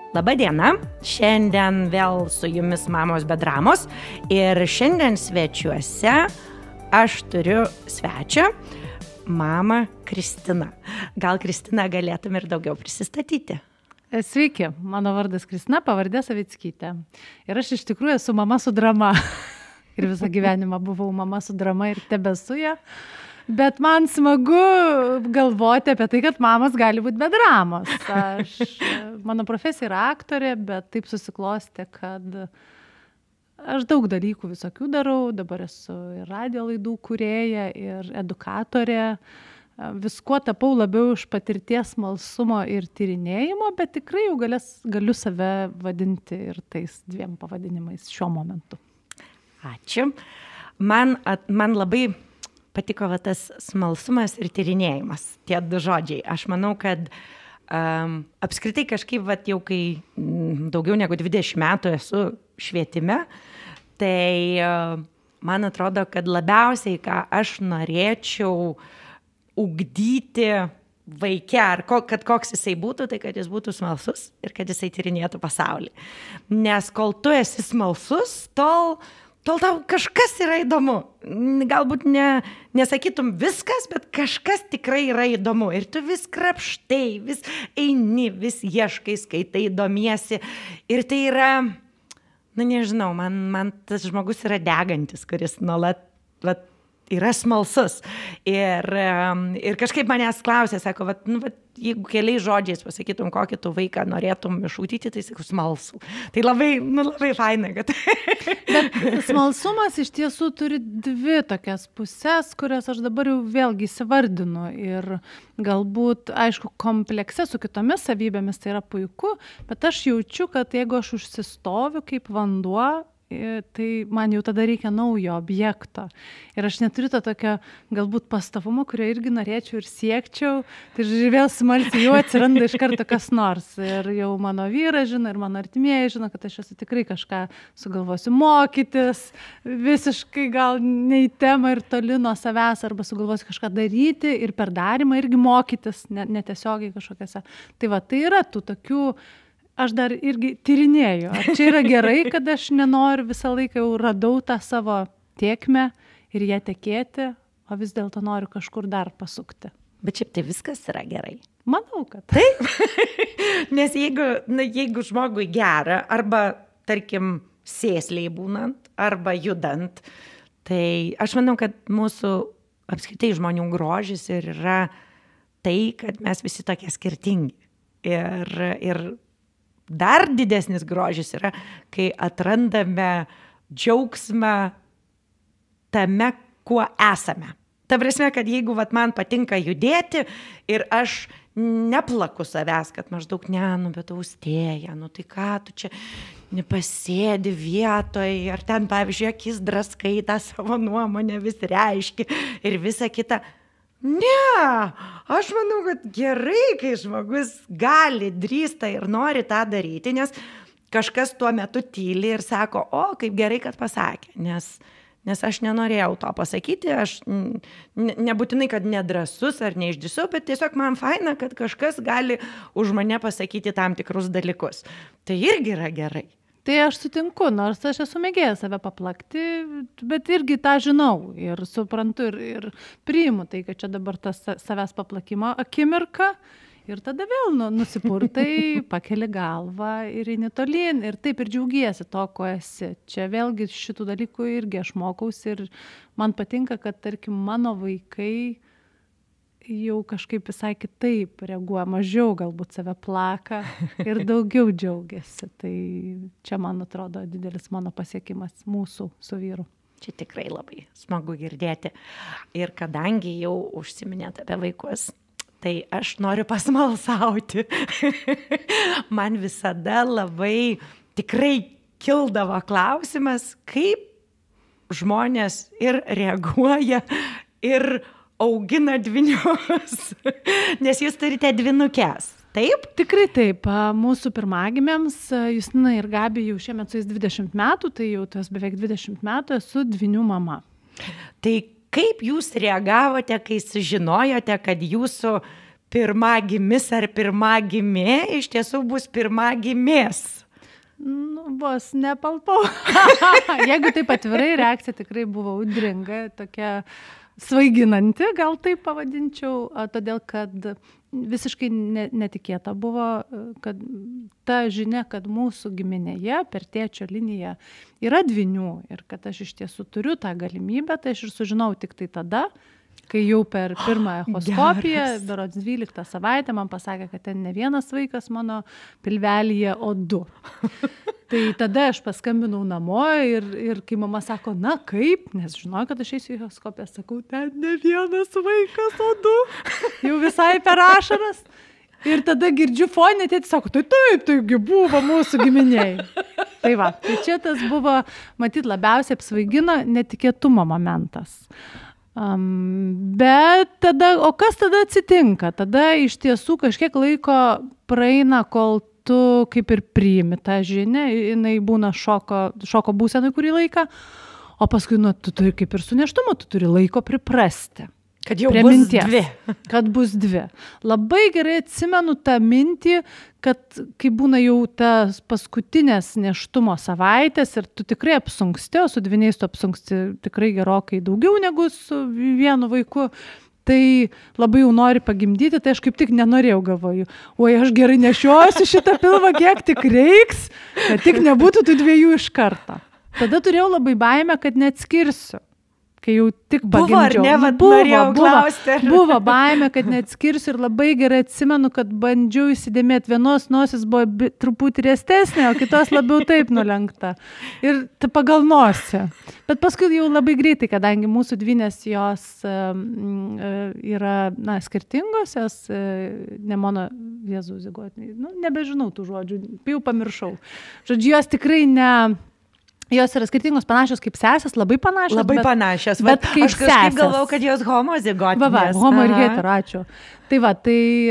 Labadiena, šiandien vėl su jumis Mamos be dramos ir šiandien svečiuose aš turiu svečią, mamą Kristiną. Gal Kristina galėtum ir daugiau prisistatyti? Sveiki, mano vardas Kristina, pavardė Savickytė. Ir aš iš tikrųjų esu mama su drama. Ir visą gyvenimą buvau mama su drama ir tebesu ją. Bet man smagu galvoti apie tai, kad mamos gali būti be dramos. Mano profesija yra aktorė, bet taip susiklostė, kad aš daug dalykų visokių darau. Dabar esu ir radio laidų kūrėja, ir edukatorė. Viskuo tapau labiau iš patirties smalsumo ir tyrinėjimo, bet tikrai jau galiu save vadinti ir tais dviem pavadinimais šiuo momentu. Ačiū. Man labai patiko tas smalsumas ir tyrinėjimas, tie du žodžiai. Aš manau, kad apskritai kažkaip jau kai daugiau negu 20 metų esu švietime, tai man atrodo, kad labiausiai, ką aš norėčiau ugdyti vaike, ar kad koks jisai būtų, tai kad jis būtų smalsus ir kad jisai tyrinėtų pasaulį. Nes kol tu esi smalsus, tol tau kažkas yra įdomu. Galbūt nesakytum viskas, bet kažkas tikrai yra įdomu. Ir tu vis krapštai, vis eini, vis ieškai, skaitai, domiesi. Ir tai yra, nežinau, man tas žmogus yra degantis, kuris nuolat yra smalsus. Ir kažkaip manęs klausė, sako, jeigu keliais žodžiais pasakytum, kokį tu vaiką norėtum išūtyti, tai sakau, smalsų. Tai labai fainai, kad... Bet smalsumas iš tiesų turi dvi tokias pusės, kurias aš dabar jau vėlgi įsivardinu. Ir galbūt, aišku, komplekse su kitomis savybėmis tai yra puiku, bet aš jaučiu, kad jeigu aš užsistoviu kaip vanduo, tai man jau tada reikia naujo objekto. Ir aš neturiu to tokio galbūt pastovumo, kurio irgi norėčiau ir siekčiau. Tai vėl smalsiai jau atsiranda iš karto kas nors. Ir jau mano vyras žino, ir mano artimieji žino, kad aš esu tikrai kažką sugalvosiu mokytis, visiškai gal ne į temą ir toli nuo savęs, arba sugalvosiu kažką daryti ir per darymą irgi mokytis, netiesiogiai kažkokiose. Tai tai yra tų tokių. Aš dar irgi tyrinėju. Ar čia yra gerai, kad aš nenoriu visą laiką jau radau tą savo tėkmę ir ją tekėti, o vis dėlto noriu kažkur dar pasukti. Bet šiaip tai viskas yra gerai. Manau, kad. Taip. Nes jeigu žmogui gera, arba, tarkim, sėsliai būnant, arba judant, tai aš manau, kad mūsų apskritai žmonių grožis ir yra tai, kad mes visi tokie skirtingi. Ir dar didesnis grožis yra, kai atrandame džiaugsmą tame, kuo esame. Ta prasme, kad jeigu man patinka judėti ir aš neplaku savęs, kad maždaug bet austėja, tai ką tu čia nepasėdi vietoj, ar ten, pavyzdžiui, akis draskai tą savo nuomonę vis reiški ir visa kita. Ne, aš manau, kad gerai, kai žmogus gali, drįsta ir nori tą daryti, nes kažkas tuo metu tyli ir sako, kaip gerai, kad pasakė, nes aš nenorėjau to pasakyti, aš nebūtinai, kad nedrąsus ar neišdrįsau, bet tiesiog man faina, kad kažkas gali už mane pasakyti tam tikrus dalykus. Tai irgi yra gerai. Tai aš sutinku, nors aš esu mėgėję save paplakti, bet irgi tą žinau ir suprantu ir priimu tai, kad čia dabar tas savęs paplakimo akimirka ir tada vėl nusipurtai, pakeli galvą ir eini tolyn ir taip ir džiaugiesi to, ko esi. Čia vėlgi šitų dalykų irgi aš mokausi ir man patinka, kad tarkim mano vaikai jau kažkaip visai kitaip reaguoja, mažiau galbūt save plaka ir daugiau džiaugiasi. Tai čia, man atrodo, didelis mano pasiekimas mūsų su vyru. Čia tikrai labai smagu girdėti. Ir kadangi jau užsiminėt apie vaikus, tai aš noriu pasmalsauti. Man visada labai tikrai kildavo klausimas, kaip žmonės ir reaguoja ir augina dvynius, nes jūs turite dvynukes, taip? Tikrai taip. Mūsų pirmagimėms, Justina ir Gabi, jau šiemet su jais 20 metų, tai jau tas beveik 20 metų esu dvynių mama. Tai kaip jūs reagavote, kai sužinojote, kad jūsų pirmagimis ar pirmagimė, iš tiesų bus pirmagimės. Nu, vos nepalpau. Jeigu taip atvirai, reakcija tikrai buvo audringa, tokia svaiginanti, gal taip pavadinčiau, todėl kad visiškai netikėta buvo, kad ta žinia, kad mūsų giminėje per tėčio liniją yra dvynių ir kad aš iš tiesų turiu tą galimybę, tai aš ir sužinau tik tai tada, kai jau per pirmąją echoskopiją, berods 12 savaitę, man pasakė, kad ten ne vienas vaikas mano pilvelyje, o 2. Tai tada aš paskambinau namo ir kai mama sako, na kaip, nes žinojau, kad aš eisiu į echoskopiją, sakau, ten ne vienas vaikas, o 2. Jau visai per ašaras. Ir tada girdžiu fonę, tėtis sako, taigi buvo mūsų giminiai. Tai va, tai čia tas buvo, matyt, labiausiai apsvaigino netikėtumo momentas. Bet tada, o kas tada atsitinka? Tada iš tiesų kažkiek laiko praeina, kol tu kaip ir priimi tą žinią, jinai būna šoko būsenai kurį laiką, o paskui tu turi kaip ir su nėštumu, tu turi laiko priprasti. Kad jau bus minties, 2. Kad bus 2. Labai gerai atsimenu tą mintį, kad kai būna jau tas paskutinės nėštumo savaitės ir tu tikrai apsunksti, o su 2 tu apsunksti tikrai gerokai daugiau negu su 1 vaiku, tai labai jau nori pagimdyti, tai aš kaip tik nenorėjau, galvoju, oi, aš gerai nešiosiu šitą pilvą, kiek tik reiks, kad tik nebūtų tų 2 iš karto. Tada turėjau labai baimę, kad neatskirsiu. Kai jau tik pagimdžiau. Buvo baimė, kad neatskirsiu ir labai gerai atsimenu, kad bandžiau įsidėmėti, vienos nosis buvo truputį riestesnė, o kitos labiau taip nulenkta. Ir pagal nosį. Bet paskui jau labai greitai, kadangi mūsų dvynės jos yra skirtingos, jos ne mono jėzuzigotiniai, nebežinau tų žodžių, jau pamiršau. Žodžiu, jos tikrai jos yra skirtingos, panašios kaip sesės, labai panašios. Labai panašios. Bet kaip aš kažkaip galvau, kad jos homozigotinės. Homo ir hetero, ačiū. Tai va,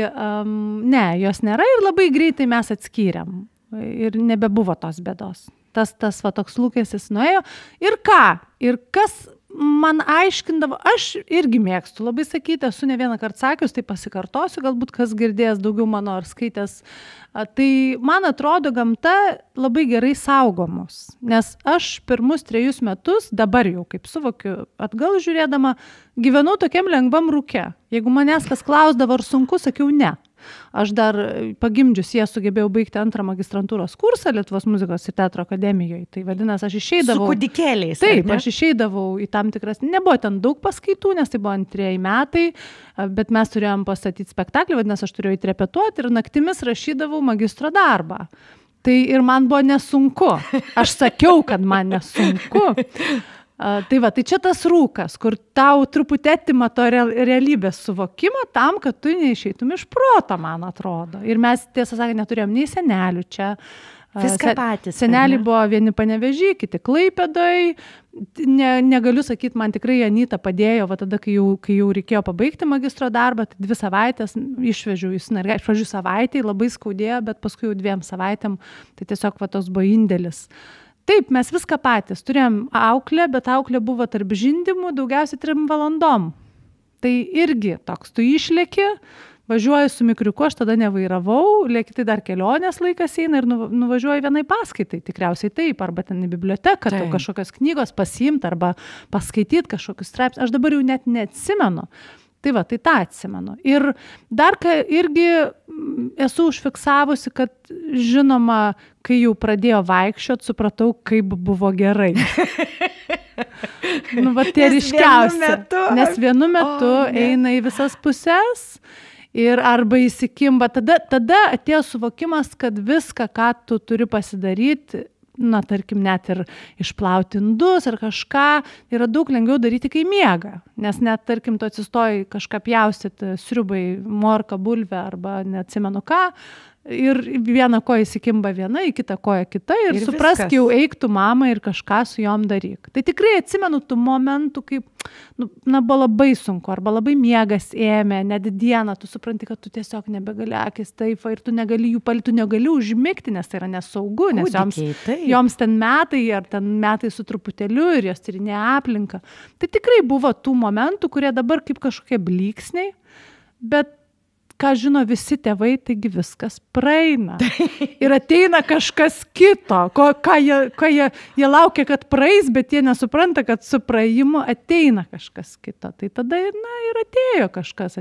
ne, jos nėra ir labai greitai mes atskyrėm. Ir nebebuvo tos bėdos. Tas va toks lūkestis nuėjo. Ir ką? Ir kas man aiškindavo, aš irgi mėgstu labai sakyti, esu ne vieną kartą sakius, tai pasikartosiu, galbūt kas girdėjęs daugiau mano ar skaitęs. Tai man atrodo, gamta labai gerai saugomos, nes aš pirmus 3 metus, dabar jau kaip suvokiu, atgal žiūrėdama, gyvenau tokiam lengvam rūke. Jeigu manęs kas klausdavo, ar sunku, sakiau ne. Aš dar pagimdžius ją sugebėjau baigti 2 magistrantūros kursą Lietuvos muzikos ir teatro akademijoje. Tai vadinasi, aš išeidavau. Su kūdikėliais. Taip, aš išeidavau į tam tikras, nebuvo ten daug paskaitų, nes tai buvo 2 metai, bet mes turėjom pastatyti spektaklį, vadinasi, aš turėjau įrepetuoti ir naktimis rašydavau magistro darbą. Tai ir man buvo nesunku. Aš sakiau, kad man nesunku. Tai va, tai čia tas rūkas, kur tau truputį atima to realybės suvokimo tam, kad tu neišeitum iš proto, man atrodo. Ir mes, tiesą sakant, neturėjom nei senelių čia. Viską patys. Seneliai buvo vieni Panevėžy, kiti Klaipėdoj. Negaliu sakyti, man tikrai Anita padėjo, va tada, kai jau reikėjo pabaigti magistro darbą, tai 2 savaitės išvežiau į Sinargę. Iš pradžių savaitėj labai skaudėjo, bet paskui jau 2 savaitėm, tai tiesiog va tos buvo indėlis. Taip, mes viską patys. Turėjom auklę, bet auklė buvo tarp žindymų daugiausiai 3 valandom. Tai irgi toks, tu išlėki, važiuoji su mikriuku, aš tada nevairavau, lėki tai dar kelionės laikas eina ir nuvažiuoji vienai paskaitai. Tikriausiai taip, arba ten į biblioteką, kažkokios knygos pasiimti, arba paskaityti kažkokius straipsnius. Aš dabar jau net neatsimenu. Tai va, tai tą atsimenu. Ir dar irgi esu užfiksavusi, kad žinoma, kai jau pradėjo vaikščiot, supratau, kaip buvo gerai. Va, tie ryškiausi. Nes vienu metu eina į visas puses ir arba įsikimba. Tada atėjo suvokimas, kad viską, ką tu turi pasidaryti, tarkim, net ir išplauti indus ar kažką, yra daug lengviau daryti, kai miega. Nes net, tarkim, tu atsistoji kažką pjaustyti, sriubai, morką, bulvę arba neatsimenu ką, ir vieną koją įsikimba viena, į kitą koją kita ir suprask, jau eiktų mamą ir kažką su jom daryk. Tai tikrai atsimenu tų momentų, kaip buvo labai sunku arba labai miegas ėmė, net dieną, tu supranti, kad tu tiesiog nebegali akis taip ir tu negali jų palikti, tu negali užmigti, nes tai yra nesaugu, nes joms ten metai ar ten metai su truputėliu ir jos tyrinėja aplinką. Tai tikrai buvo tų momentų, kurie dabar kaip kažkokie blyksniai, bet ką žino visi tėvai, taigi viskas praeina. Ir ateina kažkas kito, ką jie laukia, kad praeis, bet jie nesupranta, kad su praėjimu ateina kažkas kito. Tai tada ir atėjo kažkas,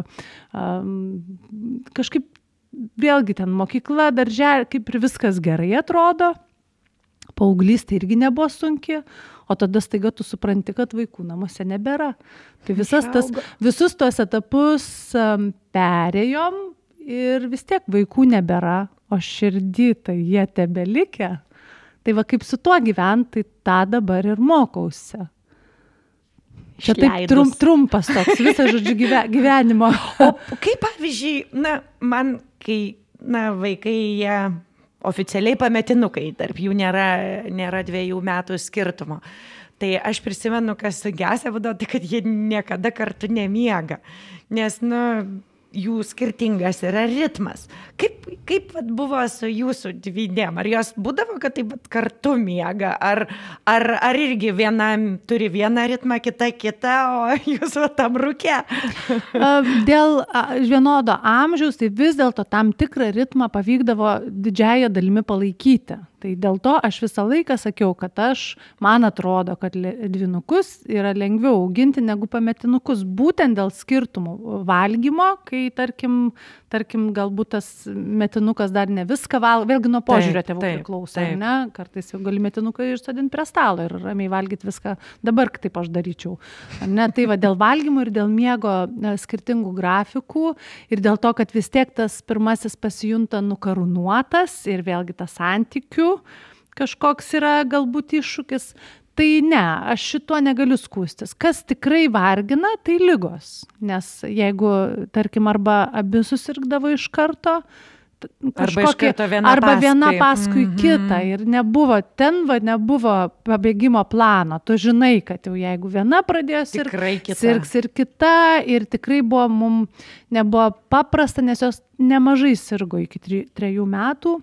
kažkaip vėlgi ten mokykla, darželė, kaip ir viskas gerai atrodo. Paauglystė irgi nebuvo sunki, o tada staiga tu supranti, kad vaikų namuose nebėra. Tai visus tuos etapus perėjom ir vis tiek vaikų nebėra, o širdį tai jie tebelikę. Tai va kaip su tuo gyventi, tai tą dabar ir mokausi. Čia taip trumpas toks visas, žodžiu, gyvenimo. O kaip pavyzdžiui, man, kai vaikai jie oficialiai pametinukai, tarp jų nėra 2 metų skirtumo. Tai aš prisimenu, kas sunkiausia būdavo, tai kad jie niekada kartu nemiega, nes, jų skirtingas yra ritmas. Kaip buvo su jūsų dvynėm? Ar jos būdavo, kad taip kartu miega? Ar irgi vienam turi vieną ritmą, kitą, o jūs tam rūke? Dėl vienodo amžiaus, tai vis dėlto tam tikrą ritmą pavykdavo didžiąją dalimi palaikyti. Tai dėl to aš visą laiką sakiau, kad man atrodo, kad dvynukus yra lengviau auginti negu pametinukus, būtent dėl skirtumų valgymo, kai tarkim galbūt tas metinukas dar ne viską valgo, vėlgi nuo požiūrio tėvų priklauso, ne? Kartais jau gali metinuką išsodinti prie stalo ir ramiai valgyti viską, dabar taip aš daryčiau. Ne? Tai va, dėl valgymo ir dėl miego skirtingų grafikų ir dėl to, kad vis tiek tas pirmasis pasijunta nukarūnuotas ir vėlgi tas santykių kažkoks yra galbūt iššūkis, tai ne, aš šituo negaliu skųstis. Kas tikrai vargina, tai ligos. Nes jeigu, tarkim, arba abi susirgdavo iš karto, arba viena paskui kitą ir nebuvo pabėgimo plano. Tu žinai, kad jau jeigu viena pradėjo sirgs ir kita ir tikrai nebuvo paprasta, nes jos nemažai sirgo iki 3 metų.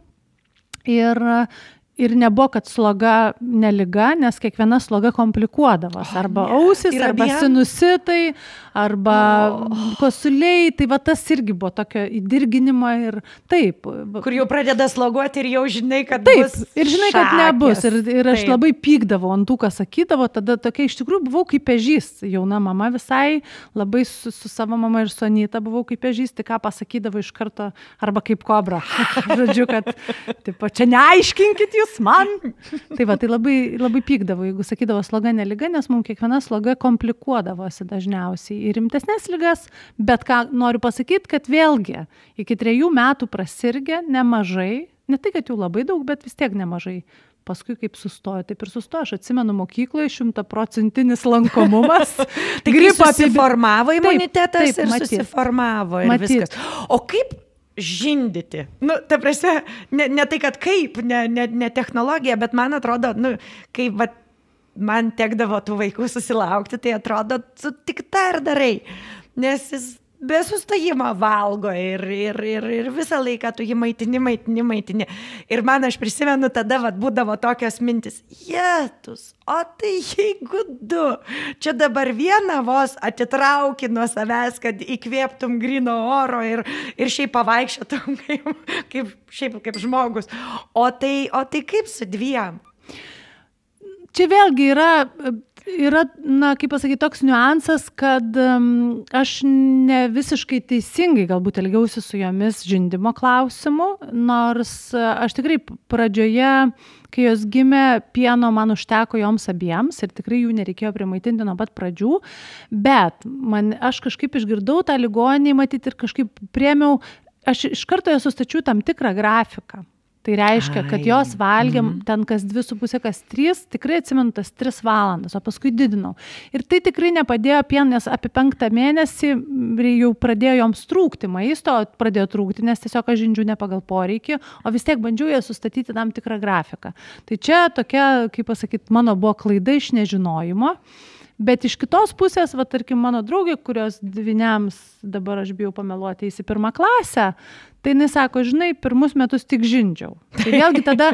Ir nebuvo, kad sloga ne liga, nes kiekviena sloga komplikuodavos. Arba ausis, arba sinusitai, arba kosuliai. Tai va tas irgi buvo tokio įdirginimo ir taip. Kur jau pradeda sloguoti ir jau žinai, kad bus šakės. Ir žinai, kad nebus. Ir aš labai pykdavau ant tų, kas sakydavo. Tada tokia iš tikrųjų buvau kaip ežys. Jauna mama visai, labai su savo mama ir su Anyta buvau kaip ežys. Tai ką pasakydavo iš karto, arba kaip kobra. Žodžiu, kad čia neaiškinkit jūs man. Tai va, tai labai pykdavo, jeigu sakydavo sloga ne liga, nes mums kiekviena sloga komplikuodavosi dažniausiai ir rimtesnės ligas, bet ką noriu pasakyti, kad vėlgi iki 3 metų prasirgė nemažai, ne tai, kad jau labai daug, bet vis tiek nemažai. Paskui kaip sustojo, taip ir sustojo. Aš atsimenu mokykloje 100% lankomumas. Tai susiformavo imunitetas ir susiformavo ir viskas. O kaip žindyti? Ta prasme, ne tai, kad kaip, ne technologija, bet man atrodo, kai man tekdavo tų vaikų susilaukti, tai atrodo, tu tik tą ir darai, nes jis be sustojimo valgo ir visą laiką tu jį maitini. Ir man, aš prisimenu, tada būdavo tokios mintis, Jėtus, o tai jeigu 2, čia dabar vieną vos atitrauki nuo savęs, kad įkvėptum gryno oro ir šiaip pavaikščiotum kaip žmogus. O tai kaip su 2? Čia vėlgi yra, kaip pasakyti, toks niuansas, kad aš ne visiškai teisingai galbūt elgiausi su jomis žindymo klausimu, nors aš tikrai pradžioje, kai jos gimė, pieno man užteko joms abiems ir tikrai jų nereikėjo primaitinti nuo pat pradžių, bet aš kažkaip išgirdau tą ligoninį matyti ir kažkaip priėmiau, aš iš karto jas sustačiau tam tikrą grafiką. Tai reiškia, kad jos valgėm ten kas 2,5, kas 3, tikrai atsimenu tas 3 valandas, o paskui didinau. Ir tai tikrai nepadėjo nes apie 5 mėnesį jau pradėjo joms trūkti maisto, pradėjo trūkti, nes tiesiog aš žindžiu ne pagal poreikį, o vis tiek bandžiau ją sustatyti tam tikrą grafiką. Tai čia tokia, kaip pasakyti, mano buvo klaida iš nežinojimo. Bet iš kitos pusės, tarkim, mano draugė, kurios dvyniams, dabar aš bijau pameluoti, eis į 1 klasę, tai jinai sako, žinai, pirmus metus tik žindžiau. Tai vėlgi tada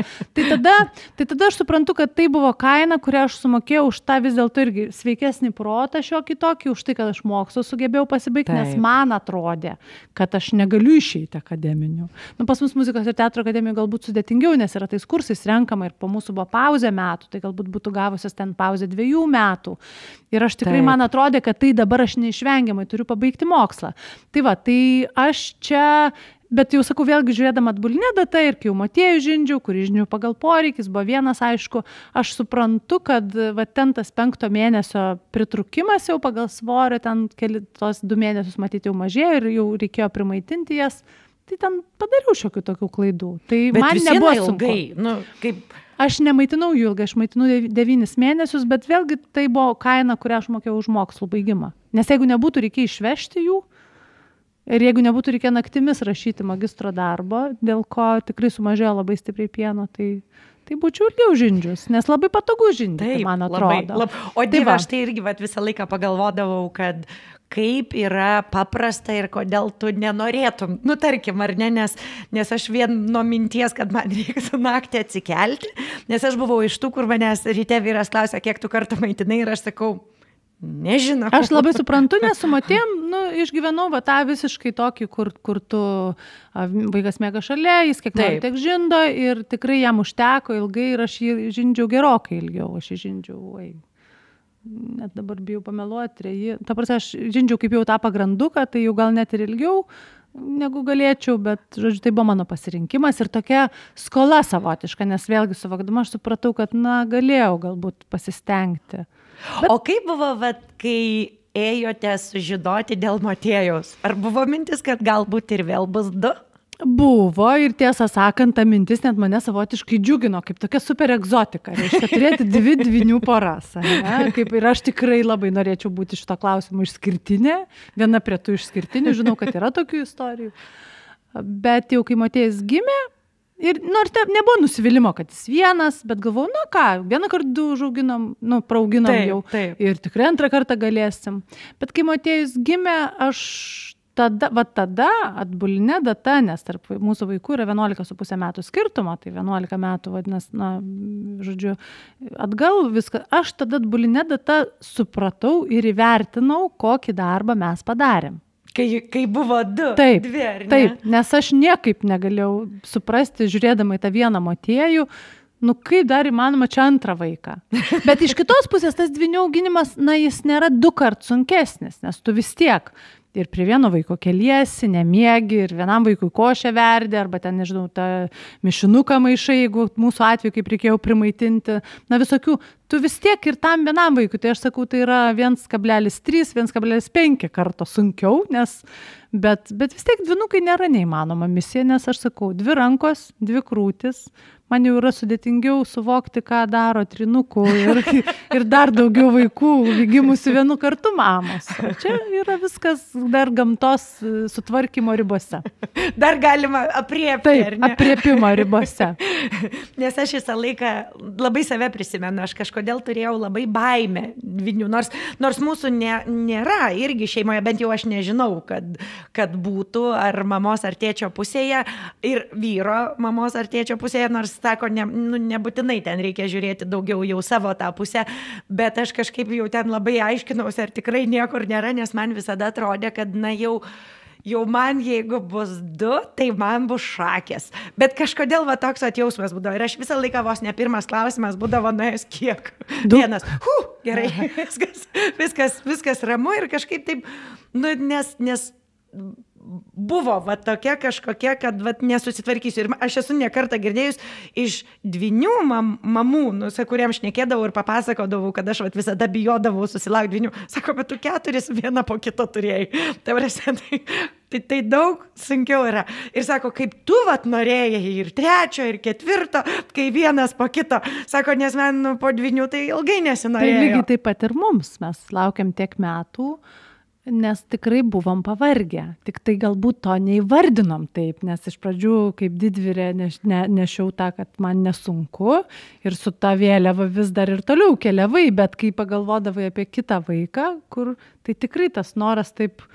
aš suprantu, kad tai buvo kaina, kurią aš sumokėjau už tą vis dėlto irgi sveikesnį protą šiokį tokį, už tai, kad aš mokslų sugebėjau pasibaigti, nes man atrodė, kad aš negaliu išeiti akademinių. Nu, pas mus muzikos ir teatro akademijų galbūt sudėtingiau, nes yra tais kursais renkama ir po mūsų buvo pauzė metų, tai galbūt būtų gavusios ten pauzė 2 metų. Ir aš tikrai man atrodė, kad tai dabar aš neišvengiamai turiu pabaigti mokslą. Tai va, tai aš čia... Bet jau sakau, vėlgi žiūrėdama atbulinę datą ir kai jau Motiejų žindžiau, kurį žindžiau pagal poreikis, buvo vienas, aišku, aš suprantu, kad va, ten tas 5 mėnesio pritrukimas jau pagal svorio, ten tos 2 mėnesius matyti jau mažėjo ir jau reikėjo primaitinti jas, tai ten padariau šiokių tokių klaidų. Tai bet man nebuvo sunku. Nu, kaip... Aš nemaitinau jų ilgai, aš maitinau 9 mėnesius, bet vėlgi tai buvo kaina, kurią aš mokėjau už mokslų baigimą. Nes jeigu nebūtų reikėjo išvežti jų, ir jeigu nebūtų reikėjo naktimis rašyti magistro darbo, dėl ko tikrai sumažėjo labai stipriai pieno, tai būčiau ilgiau žindžius, nes labai patogu žindyti, man atrodo. O Dieve, aš tai irgi visą laiką pagalvodavau, kad kaip yra paprasta ir kodėl tu nenorėtum, nu tarkim, ar ne, nes aš vien nuo minties, kad man reikėtų naktį atsikelti, nes aš buvau iš tų, kur manęs ryte vyras klausia, kiek tu kartą maitinai ir aš sakau, nežinau. Aš labai suprantu, nes su Matėm, išgyvenau va tą visiškai tokį, kur tu vaikas mėga šalia, jis kiek nori tiek žindo ir tikrai jam užteko ilgai ir aš jį žindžiau gerokai ilgiau, aš jį žindžiau, net dabar bijau pameluoti, ta prasme, aš žindžiau kaip jau tą pagranduką, tai jau gal net ir ilgiau negu galėčiau, bet, žodžiu, tai buvo mano pasirinkimas ir tokia skola savotiška, nes vėlgi suvokdama aš supratau, kad, galėjau galbūt pasistengti. Bet... O kaip buvo, kai ėjote sužinoti dėl Motiejaus? Ar buvo mintis, kad galbūt ir vėl bus 2? Buvo ir tiesą sakant, ta mintis net mane savotiškai džiugino, kaip tokia super egzotika. Reiškia, turėti 2 dvynių poras. Ir aš tikrai labai norėčiau būti šito klausimu išskirtinė. Viena prie tų išskirtinių, žinau, kad yra tokių istorijų. Bet jau kai Motiejus gimė, ir nors nebuvo nusivylimo, kad jis vienas, bet galvojau, vieną kartą 2 užauginom, praauginom jau. Ir tikrai antrą kartą galėsim. Bet kai Motiejus gimė, aš tada atbulinė data, nes tarp mūsų vaikų yra 11,5 metų skirtumo, tai 11 metų vadinasi, žodžiu, atgal viską. Aš tada atbulinė data supratau ir įvertinau, kokį darbą mes padarėm. Kai buvo 2, taip, 2, ar ne? Taip, nes aš niekaip negalėjau suprasti, žiūrėdama į tą vieną Motiejų, kaip dar įmanoma čia antrą vaiką. Bet iš kitos pusės tas dvynių auginimas, jis nėra 2 kart sunkesnis, nes tu vis tiek ir prie vieno vaiko keliesi, nemiegi, ir vienam vaikui košę verdi, arba ten, nežinau, tą mišinuką maišai, jeigu mūsų atveju kaip reikėjo primaitinti, visokių. Tu vis tiek ir tam vienam vaikui, tai aš sakau, tai yra 1,3, 1,5 karto sunkiau, bet vis tiek dvynukai nėra neįmanoma misija, nes aš sakau, 2 rankos, 2 krūtis, man jau yra sudėtingiau suvokti, ką daro trinukų ir dar daugiau vaikų gimusių vienu kartu mamos. O čia yra viskas dar gamtos sutvarkymo ribose. Dar galima apriepti. Taip, apriepimo ribose. Nes aš visą laiką labai save prisimenu, aš kažkodėl turėjau labai baimę dvynių, nors mūsų nėra irgi šeimoje, bent jau aš nežinau, kad būtų ar mamos ar tėčio pusėje ir vyro mamos ar tėčio pusėje, nors sako, nebūtinai ten reikia žiūrėti daugiau jau savo tą pusę, bet aš kažkaip jau ten labai aiškinausi, ar tikrai niekur nėra, nes man visada atrodė, kad jau man, jeigu bus 2, tai man bus šakės. Bet kažkodėl toks atjausmas būdavo. Ir aš visą laiką vos ne pirmas klausimas būdavo, kiek? 1. Gerai, viskas ramu ir kažkaip taip, nes buvo tokia kažkokia, kad nesusitvarkysiu. Ir aš esu ne kartą girdėjus iš dvynių mamų, kuriam šnekėdavau ir papasakodavau, kad aš visada bijodavau susilaukti dvynių. Sako, bet tu 4 vieną po kito turėjai. Tai daug sunkiau yra. Ir sako, kaip tu norėjai ir 3, ir 4, kai vienas po kito. Sako, nes man po dvynių tai ilgai nesinorėjo. Tai lygiai taip pat ir mums. Mes laukiam tiek metų. nes tikrai buvom pavargę. Tik tai galbūt to neįvardinom taip, nes iš pradžių kaip didvyrė nešiau tą, kad man nesunku ir su ta vėliava vis dar ir toliau keliavai, bet kai pagalvodavai apie kitą vaiką, kur tai tikrai tas noras taip,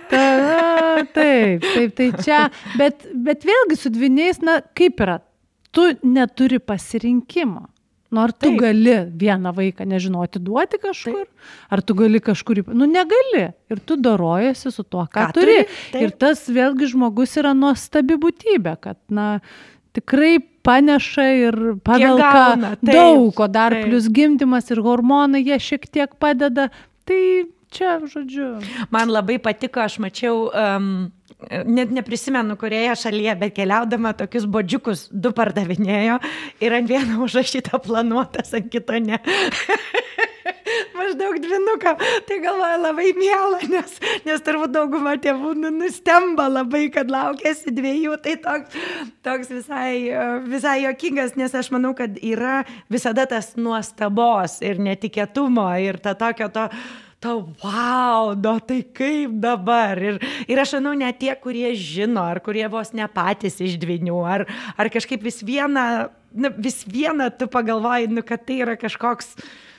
tai čia, bet vėlgi su dvyniais, na kaip yra, tu neturi pasirinkimo. Ar tu gali vieną vaiką, nežinau, atiduoti kažkur, ar tu gali kažkur, negali. Ir tu dorojasi su tuo, ką turi. Ir tas vėlgi žmogus yra nuostabi būtybė, kad, tikrai paneša ir pavelka daug, o dar plus gimdymas ir hormonai, jie šiek tiek padeda. Tai čia, žodžiu. Man labai patiko, aš mačiau, net neprisimenu, kurioje šalyje, bet keliaudama tokius bodžiukus 2 pardavinėjo ir ant vieno užrašyta planuotas, ant kito ne. Maždaug dvynuką. Tai galvoju labai miela, nes turbūt dauguma tėvų nustemba labai, kad laukėsi 2. Tai toks visai juokingas, nes aš manau, kad yra visada tas nuostabos ir netikėtumo ir tokio wow, tai kaip dabar. Ir aš manau, net tie, kurie žino, ar kurie vos ne patys iš dvynių, ar kažkaip vis viena tu pagalvoji, kad tai yra kažkoks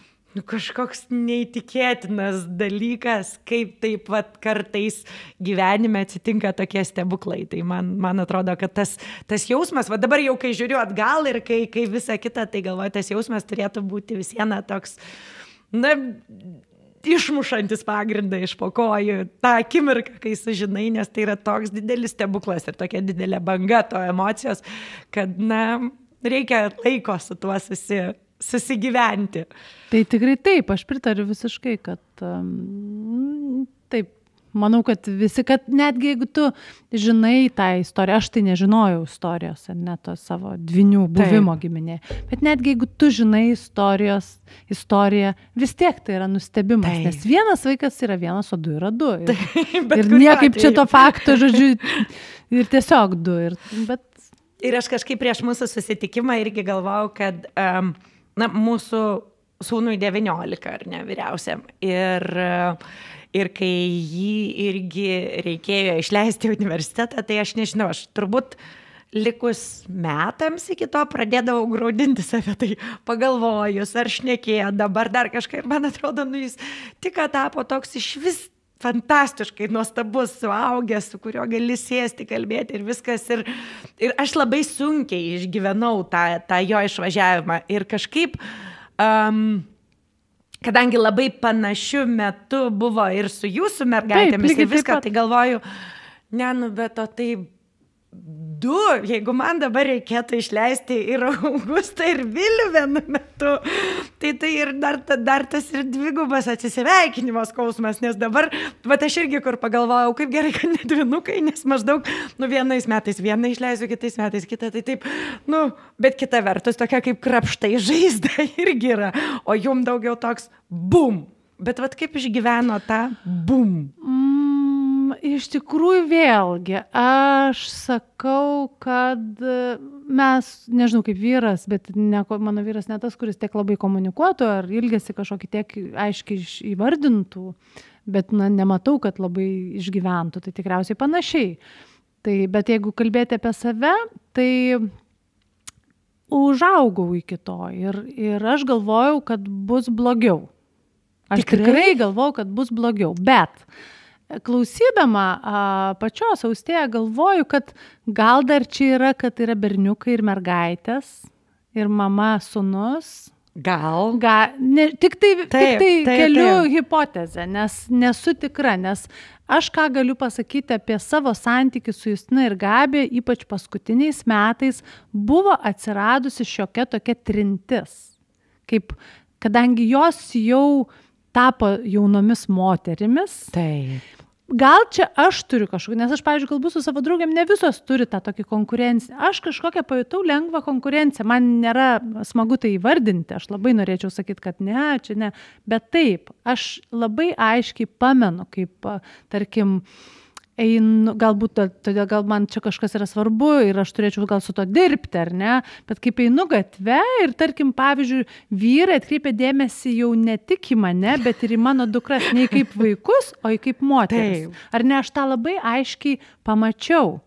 neįtikėtinas dalykas, kaip taip kartais gyvenime atsitinka tokie stebuklai. Tai man atrodo, kad tas jausmas, dabar jau kai žiūriu atgal ir kai visa kita, tai galvoju, tas jausmas turėtų būti vis viena toks, išmušantis pagrindą iš po kojų, tą akimirką, kai sužinai, nes tai yra toks didelis stebuklas ir tokia didelė banga to emocijos, kad, reikia laiko su tuo susigyventi. Tai tikrai taip, aš pritariu visiškai, kad taip, manau, kad visi, kad netgi jeigu tu žinai tą istoriją, aš tai nežinojau istorijos, ar ne to savo dvynių buvimo giminė, bet netgi jeigu tu žinai istoriją, vis tiek tai yra nustebimas, nes vienas vaikas yra vienas, o 2 yra 2. Ir niekaip čia to fakto, žodžiu, ir tiesiog 2. Ir aš kažkaip prieš mūsų susitikimą irgi galvojau, kad mūsų sūnui 19, ar ne, vyriausiam. Ir kai jį irgi reikėjo išleisti į universitetą, tai aš nežinau, aš turbūt likus metams iki to pradėdavau graudinti save, tai pagalvojus, ar šnekėjo dabar dar kažką. Ir man atrodo, jis tik tapo toks iš vis fantastiškai nuostabus, suaugęs, su kuriuo gali sėsti, kalbėti ir viskas. Ir aš labai sunkiai išgyvenau tą jo išvažiavimą. Ir kažkaip kadangi labai panašiu metu buvo ir su jūsų mergaitėmis ir viską, tai galvoju, bet o tai 2, jeigu man dabar reikėtų išleisti ir Augustą, ir Vilių vienu metu, tai ir dar tas ir dvigubas atsisveikinimo skausmas, nes dabar, aš irgi kur pagalvojau, kaip gerai, kad ne dvynukai, nes maždaug, vienais metais vieną išleisiu, kitais metais kitą, tai taip, bet kita vertus, tokia kaip krapštai žaizda irgi yra, o jum daugiau toks bum. Bet kaip išgyveno tą bum? Iš tikrųjų vėlgi, aš sakau, kad mes, nežinau kaip vyras, bet mano vyras ne tas, kuris tiek labai komunikuotų ar ilgesi kažkokį tiek aiškiai įvardintų, bet nematau, kad labai išgyventų, tai tikriausiai panašiai. Bet jeigu kalbėti apie save, tai užaugau iki to ir aš galvojau, kad bus blogiau. Aš tikrai galvojau, kad bus blogiau, bet klausydama pačios Austėją galvoju, kad gal dar čia yra, kad yra berniukai ir mergaitės ir mama, sūnus. Gal. Tik tai keliu hipotezę, nes nesu tikra, nes aš ką galiu pasakyti apie savo santykį su Justina ir Gabija, ypač paskutiniais metais, buvo atsiradusi šiokia tokia trintis. Kadangi jos jau tapo jaunomis moterimis. Taip. Gal čia aš turiu kažkokį, nes aš, pavyzdžiui, kalbu su savo draugėm, ne visos turi tą tokį konkurenciją. Aš kažkokią pajutau lengvą konkurenciją, man nėra smagu tai įvardinti, aš labai norėčiau sakyti, kad ne, čia ne, bet taip, aš labai aiškiai pamenu, kaip, tarkim, einu, galbūt todėl gal man čia kažkas yra svarbu ir aš turėčiau gal su to dirbti, ar ne, bet kaip einu gatve ir tarkim, pavyzdžiui, vyrai atkreipia dėmesį jau ne tik į mane, bet ir į mano dukras, ne kaip vaikus, o į kaip moteris. Taip. Ar ne, aš tą labai aiškiai pamačiau.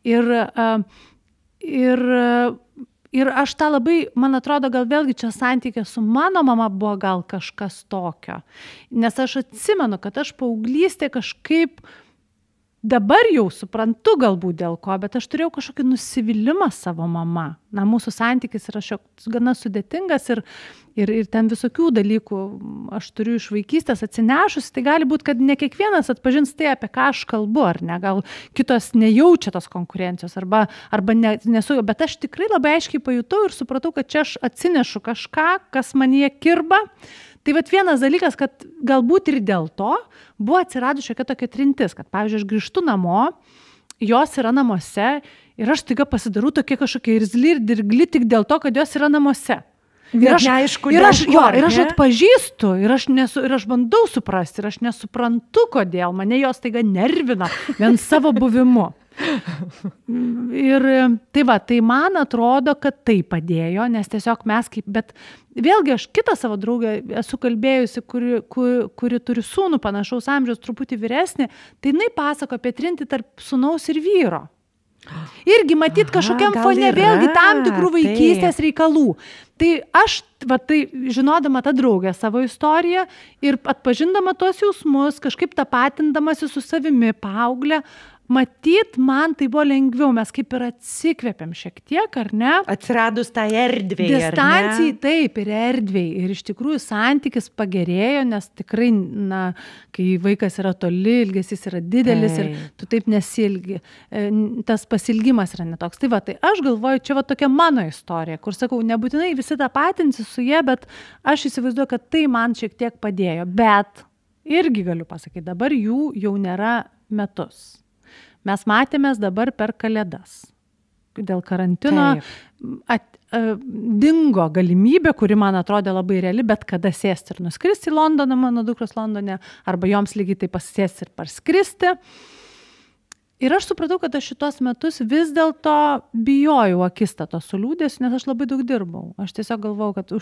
Ir aš tą labai, man atrodo, gal vėlgi čia santykė su mano mama buvo gal kažkas tokio. Nes aš atsimenu, kad aš paauglystė kažkaip dabar jau suprantu galbūt dėl ko, bet aš turėjau kažkokį nusivylimą savo mama. Na, mūsų santykis yra gana sudėtingas ir ten visokių dalykų aš turiu iš vaikystės atsinešus. Tai gali būti, kad ne kiekvienas atpažins tai, apie ką aš kalbu, ar ne, gal kitos nejaučia tos konkurencijos, arba nesu, bet aš tikrai labai aiškiai pajutau ir supratau, kad čia aš atsinešu kažką, kas manyje kirba. Tai vat vienas dalykas, kad galbūt ir dėl to buvo atsiradus šiokia tokia trintis, kad, pavyzdžiui, aš grįžtu namo, jos yra namuose ir aš staiga pasidarau tokie kažkokie irzli ir dirgli tik dėl to, kad jos yra namuose. Ir aš atpažįstu, ir aš bandau suprasti, ir aš nesuprantu, kodėl mane jos staiga nervina vien savo buvimu. Ir tai man atrodo, kad tai padėjo, nes tiesiog mes bet vėlgi aš kitą savo draugę esu kalbėjusi, kuri turi sūnų panašaus amžiaus, truputį vyresnį, tai jinai pasako apie trintį tarp sūnaus ir vyro. Irgi matyt kažkokiam fone vėlgi tam tikrų vaikystės reikalų. Tai aš, žinodama tą draugę savo istoriją ir atpažindama tuos jausmus, kažkaip tapatindamasi su savimi, paauglė, matyt, man tai buvo lengviau, mes kaip ir atsikvėpėm šiek tiek, ar ne? Atsiradus tą erdvėje, distancijai, taip, ir erdvėje. Ir iš tikrųjų santykis pagerėjo, nes tikrai, kai vaikas yra toli, ilgesys yra didelis ir tu taip nesilgi. Tas pasilgimas yra netoks. Tai aš galvoju, čia tokia mano istorija, kur sakau, nebūtinai visi tapatinsi su jie, bet aš įsivaizduoju, kad tai man šiek tiek padėjo. Bet irgi galiu pasakyti, dabar jų jau nėra metus. Mes matėmės dabar per Kalėdas. Dėl karantino dingo galimybė, kuri man atrodė labai reali, bet kada sėsti ir nuskristi į Londoną, mano dukros Londone, arba joms lygiai taip pasisėsti ir parskristi. Ir aš supratau, kad aš šitos metus vis dėlto bijojau akistato su liūdėsiu, nes aš labai daug dirbau. Aš tiesiog galvojau, kad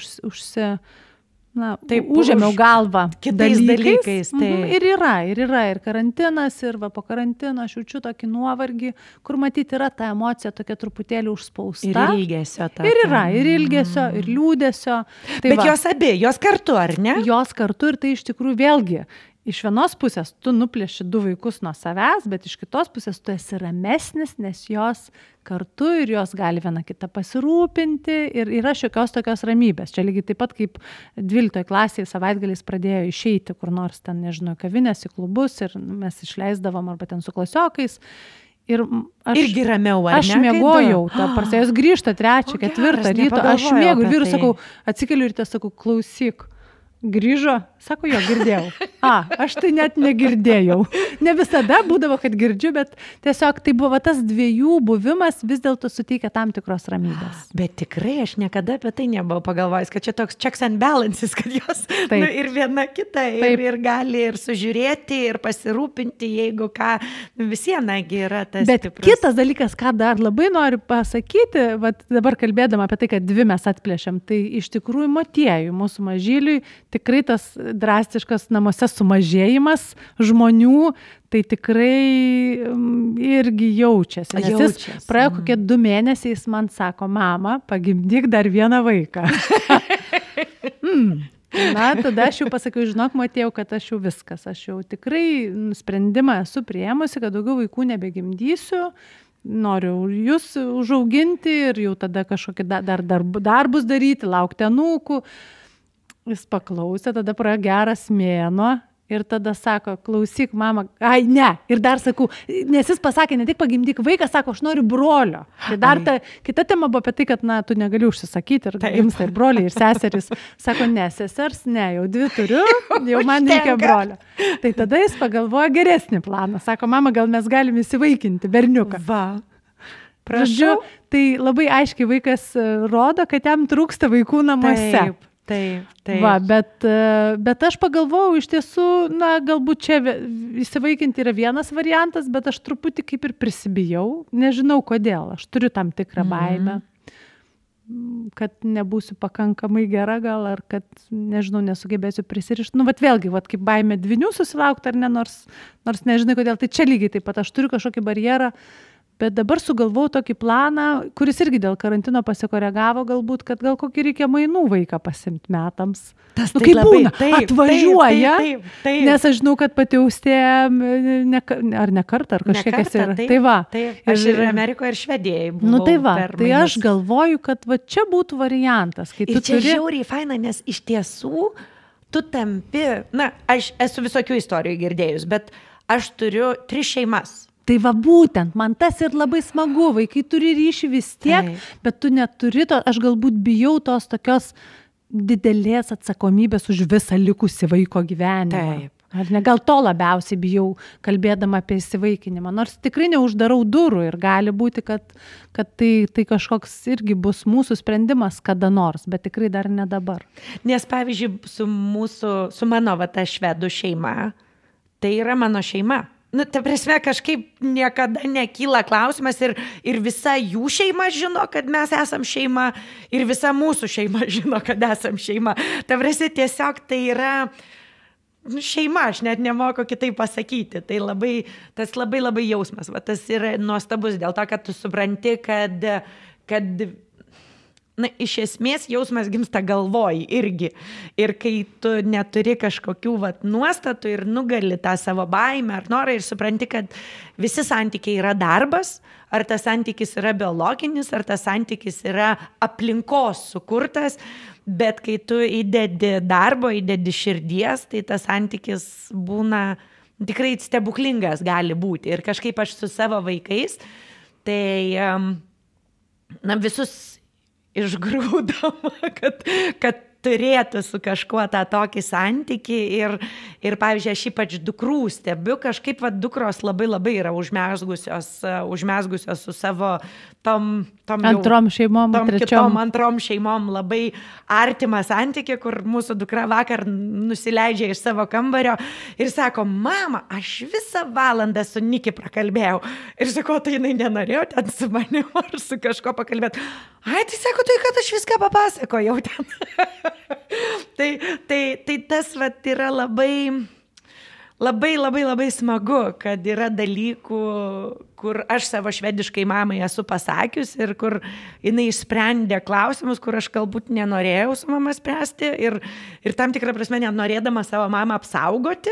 užėmiau galvą kitais dalykais. Ir yra, ir karantinas, ir po karantino aš jaučiu tokį nuovargį, kur matyti yra ta emocija tokia truputėlį užspausta. Ir ilgesio. Ir ilgesio, ir liūdesio. Bet jos abi, jos kartu, ar ne? Jos kartu ir tai iš tikrųjų vėlgi. Iš vienos pusės tu nuplėši 2 vaikus nuo savęs, bet iš kitos pusės tu esi ramesnis, nes jos kartu ir jos gali viena kitą pasirūpinti ir yra šiokios tokios ramybės. Čia lygiai taip pat kaip 12 klasėje savaitgaliais pradėjo išeiti kur nors ten, nežinau, kavinės į klubus ir mes išleisdavom arba ten su klasiokais. Ir irgi ramiau, ar ne? Aš miegojau, jos grįžta 3, 4 ryto, aš miegu ir vyrui sakau, atsikeliu ir sakau, klausyk. Grįžo, sako, jo, girdėjau. Aš tai net negirdėjau. Ne visada būdavo, kad girdžiu, bet tiesiog tai buvo tas 2 buvimas vis dėlto suteikia tam tikros ramybės. Bet tikrai aš niekada apie tai nebuvau pagalvojęs, kad čia toks checks and balances, kad jos ir viena kita ir gali ir sužiūrėti, ir pasirūpinti, jeigu ką, visienagi yra tas bet stiprus. Kitas dalykas, ką dar labai noriu pasakyti, dabar kalbėdama apie tai, kad 2 mes atplėšiam, tai iš tikrųjų Motiejui, mūsų mažyliui, tikrai tas drastiškas namuose sumažėjimas žmonių, tai tikrai irgi jaučiasi. Nes jis praėjo kokie 2 mėnesiai, jis man sako, mama, pagimdyk dar vieną vaiką. Tada aš jau pasakiau, žinok, Motiejau, kad aš jau viskas. Aš jau tikrai sprendimą esu priėmusi, kad daugiau vaikų nebegimdysiu. Noriu jūs užauginti ir jau tada kažkokį darbus daryti, laukti anūkų. Jis paklausė, tada praėjo geras mėnuo ir tada sako, klausyk, mama, ne. Ir dar sakau, nes jis pasakė, ne tik pagimdyk vaiką, sako, aš noriu brolio. Tai dar kita tema buvo apie tai, kad, tu negali užsisakyti ir gimsta ir broliai, ir seserys. Sako, ne, sesers, ne, jau 2 turiu, jau man reikia brolio. Tai tada jis pagalvoja geresnį planą. Sako, mama, gal mes galim įsivaikinti berniuką. Prašau. Tai labai aiškiai vaikas rodo, kad jam trūksta vaikų namuose. Taip. Va, bet aš pagalvojau, iš tiesų, galbūt čia įsivaikinti yra vienas variantas, bet aš truputį kaip ir prisibijau, nežinau kodėl, aš turiu tam tikrą baimę, kad nebūsiu pakankamai gera gal, ar kad, nežinau, nesugebėsiu prisirišti. Vat vėlgi, kaip baimė dvynių susilaukti ar ne, nors nežinai kodėl, tai čia lygiai taip pat aš turiu kažkokį barjerą. Bet dabar sugalvojau tokį planą, kuris irgi dėl karantino pasikoregavo galbūt, kad gal kokį reikia mainų vaiką pasimti metams. Tas kaip labai, būna, atvažiuoja, taip. Nes aš žinau, kad pati Austėja ar ne kartą, ar kažkiek esi. Tai va. Taip. Aš ir Amerikoje, ir Švedijai buvau. Tai va, tai aš galvoju, kad va čia būtų variantas. Ir čia žiauriai faina, nes iš tiesų tu tampi, aš esu visokių istorijų girdėjus, bet aš turiu 3 šeimas. Tai va būtent, man tas ir labai smagu, vaikai turi ryšį vis tiek, bet tu neturi to, aš galbūt bijau tos tokios didelės atsakomybės už visą likusį vaiko gyvenimą. Taip. Ar ne, gal to labiausiai bijau, kalbėdama apie įsivaikinimą, nors tikrai neuždarau durų ir gali būti, kad tai kažkoks irgi bus mūsų sprendimas kada nors, bet tikrai dar ne dabar. Nes pavyzdžiui, su mano ta švedų šeima, tai yra mano šeima. Ta prasme, kažkaip niekada nekyla klausimas ir visa jų šeima žino, kad mes esam šeima ir visa mūsų šeima žino, kad esam šeima. Ta prasme, tiesiog tai yra šeima, aš net nemoku kitaip pasakyti. Tai tas labai jausmas. Tas yra nuostabus dėl to, kad tu supranti, kad iš esmės jausmas gimsta galvoj irgi. Ir kai tu neturi kažkokių nuostatų ir nugali tą savo baimę ar norą ir supranti, kad visi santykiai yra darbas, ar tas santykis yra biologinis, ar tas santykis yra aplinkos sukurtas, bet kai tu įdedi darbo, įdedi širdies, tai tas santykis būna tikrai stebuklingas gali būti. Ir kažkaip aš su savo vaikais, tai visus išgrūdama, kad turėtų su kažkuo tą tokį santykį ir pavyzdžiui, aš ypač dukrų stebiu, kažkaip dukros labai yra užmezgusios su savo antrom šeimom, antrom šeimom labai artimą santykį, kur mūsų dukra vakar nusileidžia iš savo kambario ir sako, mama, aš visą valandą su Niki prakalbėjau. Ir sako, tai jinai nenorėjo ten su manim ar su kažko pakalbėti. Ai, tai sako, tai kad aš viską papasakojau ten. tai tas yra labai smagu, kad yra dalykų, kur aš savo švediškai mamai esu pasakius ir kur jinai išsprendė klausimus, kur aš galbūt nenorėjau su mama spręsti ir tam tikrą prasme nenorėdama savo mamą apsaugoti,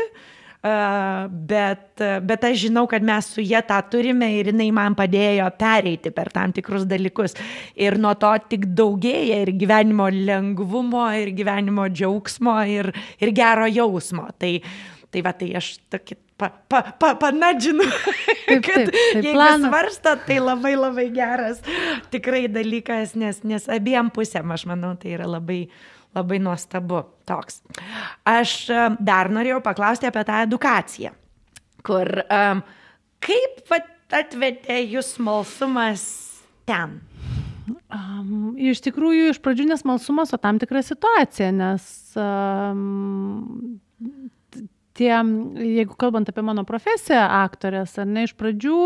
bet aš žinau, kad mes su jie tą turime ir jinai man padėjo pereiti per tam tikrus dalykus. Ir nuo to tik daugėja ir gyvenimo lengvumo, ir gyvenimo džiaugsmo, ir gero jausmo. Tai aš tokį panadžinu, kad jeigu svarsto, tai labai geras tikrai dalykas, nes abiem pusėm, aš manau, tai yra labai nuostabu toks. Aš dar norėjau paklausti apie tą edukaciją, kur kaip atvedė jūs smalsumas ten? Iš tikrųjų, iš pradžių nesmalsumas, o tam tikra situacija, nes jeigu kalbant apie mano profesiją aktorės, ar ne, iš pradžių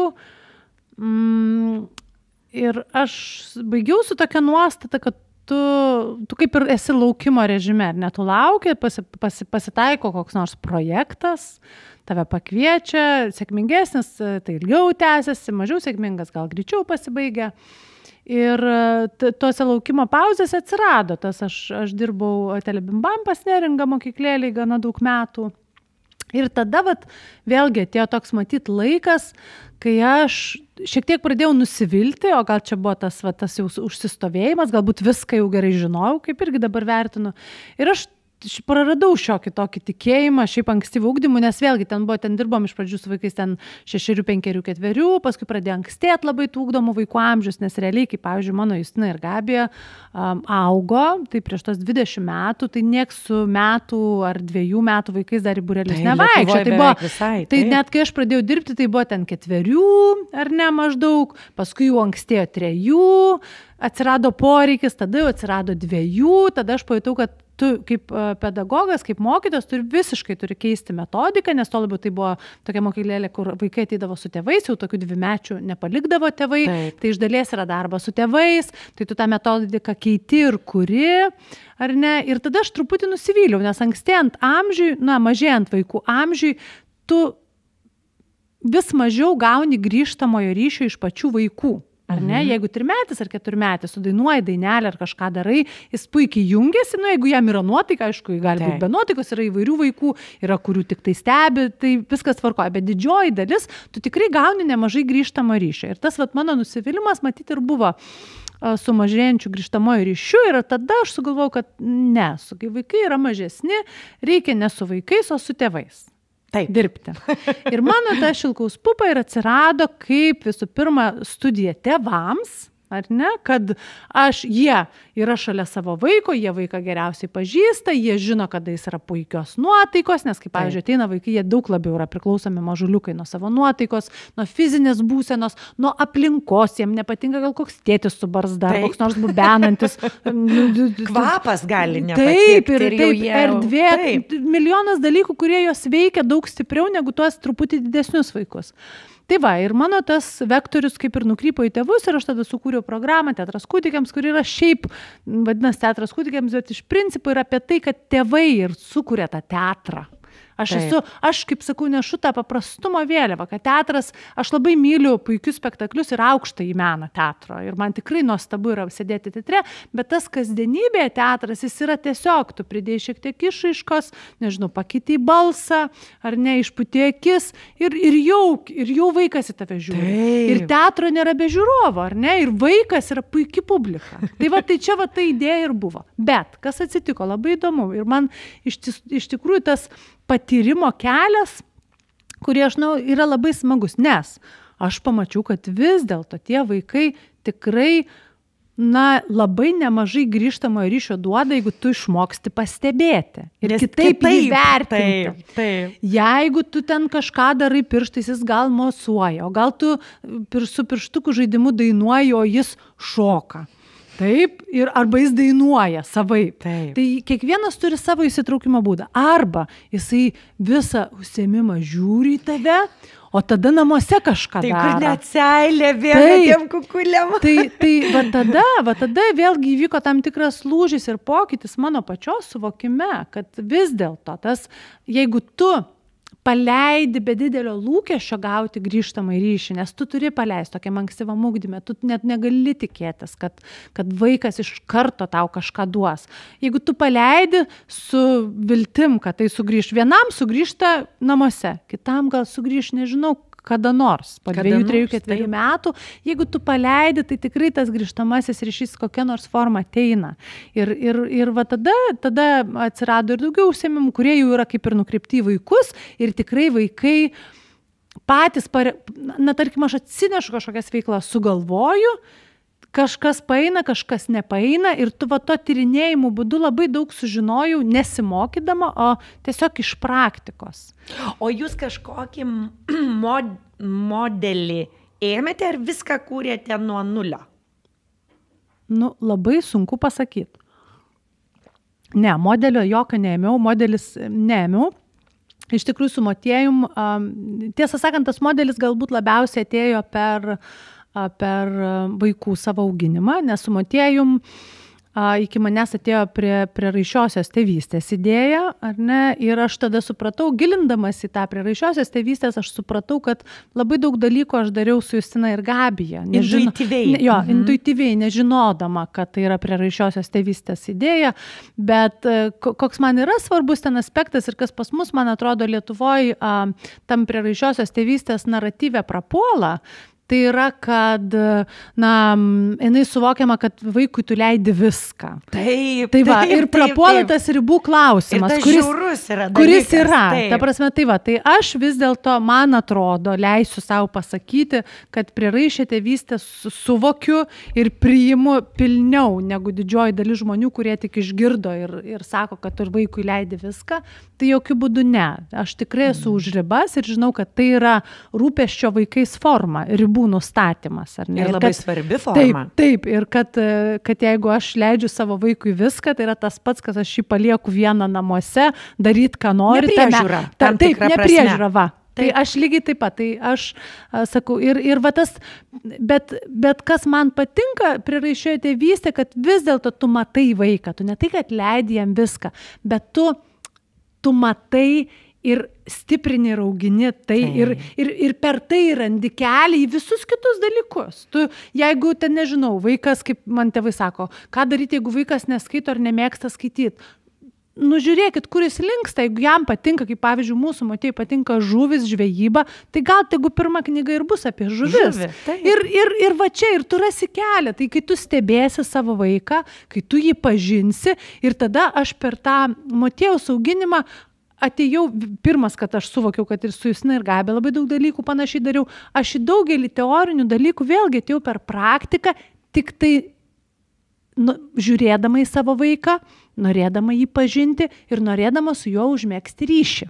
ir aš baigiau su tokia nuostata, kad tu kaip ir esi laukimo režime, ar ne, tu lauki, pasitaiko koks nors projektas, tave pakviečia, sėkmingesnis, tai ilgiau tęsiasi, mažiau sėkmingas, gal greičiau pasibaigia. Ir tuose laukimo pauzėse atsirado tas, aš dirbau Telebimbam pas Neringą mokyklėlėj gana daug metų. Ir tada vėlgi atėjo toks matyt laikas, kai aš šiek tiek pradėjau nusivilti, o gal čia buvo tas jau užsistovėjimas, galbūt viską jau gerai žinojau, kaip irgi dabar vertinu. Ir aš praradau šiokį tokį tikėjimą, šiaip ankstyvų ugdymų, nes vėlgi ten dirbom iš pradžių su vaikais 6, 5, 4, paskui pradėjo ankstėti labai tų ugdomų vaikų amžius, nes realiai, kaip pavyzdžiui, mano Justina ir Gabija augo, tai prieš tos 20 metų, tai nieks su metų ar 2 metų vaikais dar į būrelius nevaikščio. Tai net kai aš pradėjau dirbti, tai buvo ten 4 ar ne maždaug, paskui jau ankstėjo 3, atsirado poreikis, tada jau atsirado 2, tada aš pajutau, kad tu kaip pedagogas, kaip mokytojas turi keisti metodiką, nes to labiau tai buvo tokia mokyklėlė, kur vaikai ateidavo su tėvais, jau tokių 2 mečių nepalikdavo tėvai, tai iš dalies yra darbas su tėvais, tai tu tą metodiką keiti ir kuri, ar ne? Ir tada aš truputį nusivyliau, nes ankstėjant amžiui, mažėjant vaikų amžiui, tu vis mažiau gauni grįžtamojo ryšio iš pačių vaikų. Ar ne? Jeigu 3-metis ar 4-metis sudainuoji dainelę ar kažką darai, jis puikiai jungiasi, jeigu jam yra nuotaika, aišku, gali būti be nuotaikos, yra įvairių vaikų, yra kurių tik tai stebi, tai viskas tvarkoja, bet didžioji dalis, tu tikrai gauni nemažai grįžtamo ryšio. Ir tas mano nusivylimas matyti ir buvo su mažėjančiu grįžtamojo ryšiu ir tada aš sugalvojau, kad ne, kai vaikai yra mažesni, reikia ne su vaikais, o su tėvais. Dirbti. Ir mano ta Šilkaus pupa ir atsirado kaip visų pirma studija tėvams, ar ne, kad jie yra šalia savo vaiko, jie vaiką geriausiai pažįsta, jie žino, kada jis yra puikios nuotaikos, nes kaip, pavyzdžiui, ateina vaikai, jie daug labiau yra priklausomi mažuliukai nuo savo nuotaikos, nuo fizinės būsenos, nuo aplinkos, jiems nepatinka gal koks tėtis su barzda, koks nors bubenantis. Kvapas gali nepatikti. Taip, erdvė, milijonas dalykų, kurie jos veikia daug stipriau negu tuos truputį didesnius vaikus. Tai va, ir mano tas vektorius kaip ir nukrypo į tėvus ir aš tada sukūriau programą Teatras kūdikiams, kur yra šiaip, vadinasi Teatras kūdikiams, bet iš principo yra apie tai, kad tėvai ir sukuria tą teatrą. Aš kaip sakau, nešu tą paprastumo vėliavą, kad teatras, aš labai myliu puikius spektaklius ir aukštą į meną teatro. Ir man tikrai nuostabu yra sėdėti teatre, bet tas kasdienybėje teatras, jis yra tiesiog, tu pridėjai šiek tiek išraiškos, nežinau, pakeitei balsą, ar ne, išputėjai akis ir jau vaikas į tave žiūri. Ir teatro nėra be žiūrovo, ar ne, ir vaikas yra puiki publika. Tai čia ta idėja ir buvo. Bet, kas atsitiko, labai įdomu. Ir man iš tikrųjų tas patyrimo kelias, kurį aš yra labai smagus, nes aš pamačiau, kad vis dėlto tie vaikai tikrai labai nemažai grįžtamojo ryšio duoda, jeigu tu išmoksti pastebėti ir kitaip įvertinti. Jeigu tu ten kažką darai pirštais, jis gal mosuoja, o gal tu su pirštukų žaidimu dainuoji, o jis šoka. Taip, arba jis dainuoja savaip. Tai kiekvienas turi savo įsitraukimo būdą. Arba jisai visą užsiėmimą žiūri į tave, o tada namuose kažką daro. Tai kur net seilė vėlė tiem kukuliam. Va tada vėlgi įvyko tam tikras lūžis ir pokytis mano pačios suvokime, kad vis dėlto jeigu tu paleidi be didelio lūkesčio gauti grįžtamą ryšį, nes tu turi paleisti tokiam ankstyvam ugdyme, tu net negali tikėtis, kad vaikas iš karto tau kažką duos. Jeigu tu paleidi su viltim, kad tai sugrįž, vienam sugrįžta namuose, kitam gal sugrįž, nežinau, kada nors, po 2, 3, 4 metų, jeigu tu paleidi, tai tikrai tas grįžtamasis ryšys kokia nors forma ateina. Ir va tada atsirado ir daugiau užsiėmimų, kurie jau yra kaip ir nukreipti į vaikus ir tikrai vaikai patys, tarkim, aš atsinešu kažkokias veiklas, sugalvoju, kažkas paeina, kažkas nepaeina ir tu to tyrinėjimų būdu labai daug sužinojau, nesimokydama, o tiesiog iš praktikos. O jūs kažkokį modelį ėmėte ar viską kūrėte nuo nulio? Labai sunku pasakyti. Ne, modelio jokio neėmiau, modelis neėmiau. Iš tikrųjų su Motiejum, tiesą sakant, tas modelis galbūt labiausiai atėjo per vaikų savo auginimą, nes su Motiejum iki manęs atėjo prie raišiosios tėvystės idėja, ar ne, ir aš tada supratau, gilindamas į tą prie raišiosios tėvystės, aš supratau, kad labai daug dalykų aš dariau su Justina ir Gabija. Intuityviai. Intuityviai, nežinodama, kad tai yra prie raišiosios tėvystės idėja, bet koks man yra svarbus ten aspektas ir kas pas mus, man atrodo, Lietuvoje tam prie raišiosios tėvystės naratyve prapuola, tai yra, kad, jinai suvokiama, kad vaikui tu leidi viską. Ir prapuola tas ribų klausimas, kuris yra. Ta prasme, tai aš vis dėlto, man atrodo, leisiu savo pasakyti, kad prie raišę tėvystę suvokiu ir priimu pilniau negu didžioji dalis žmonių, kurie tik išgirdo ir sako, kad ir vaikui leidi viską. Tai jokių būdų ne. Aš tikrai esu už ribas ir žinau, kad tai yra rūpesčio vaikais forma, ribų ribų nustatymas. Ar ne? Ir labai svarbi forma. Taip, ir kad jeigu aš leidžiu savo vaikui viską, tai yra tas pats, kad aš jį palieku vieną namuose, daryti, ką nori. Nepriežiūra, taip, nepriežiūra, va. Tai aš lygiai taip pat, tai aš sakau, ir va tas, bet kas man patinka prieraišioje tėvystė, kad vis dėlto tu matai vaiką, tu ne tai, kad leidi jam viską, bet tu matai ir stiprini ir augini tai ir per tai randi kelią į visus kitus dalykus. Tu, jeigu ten nežinau, vaikas, kaip man tėvai sako, ką daryti, jeigu vaikas neskaito ar nemėgsta skaityti, žiūrėkit, kuris linksta, jeigu jam patinka, kaip pavyzdžiui, mūsų Motiejui patinka žuvis, žvejyba, tai gal tegu pirma knyga ir bus apie žuvis. Ir va čia, ir tu rasi kelią. Tai kai tu stebėsi savo vaiką, kai tu jį pažinsi, ir tada aš per tą Motiejaus auginimą atėjau, pirmas, kad aš suvokiau, kad ir su Justina ir Gabija labai daug dalykų panašiai dariau, aš į daugelį teorinių dalykų vėlgi atėjau per praktiką, tik tai žiūrėdama į savo vaiką, norėdama jį pažinti ir norėdama su juo užmegzti ryšį.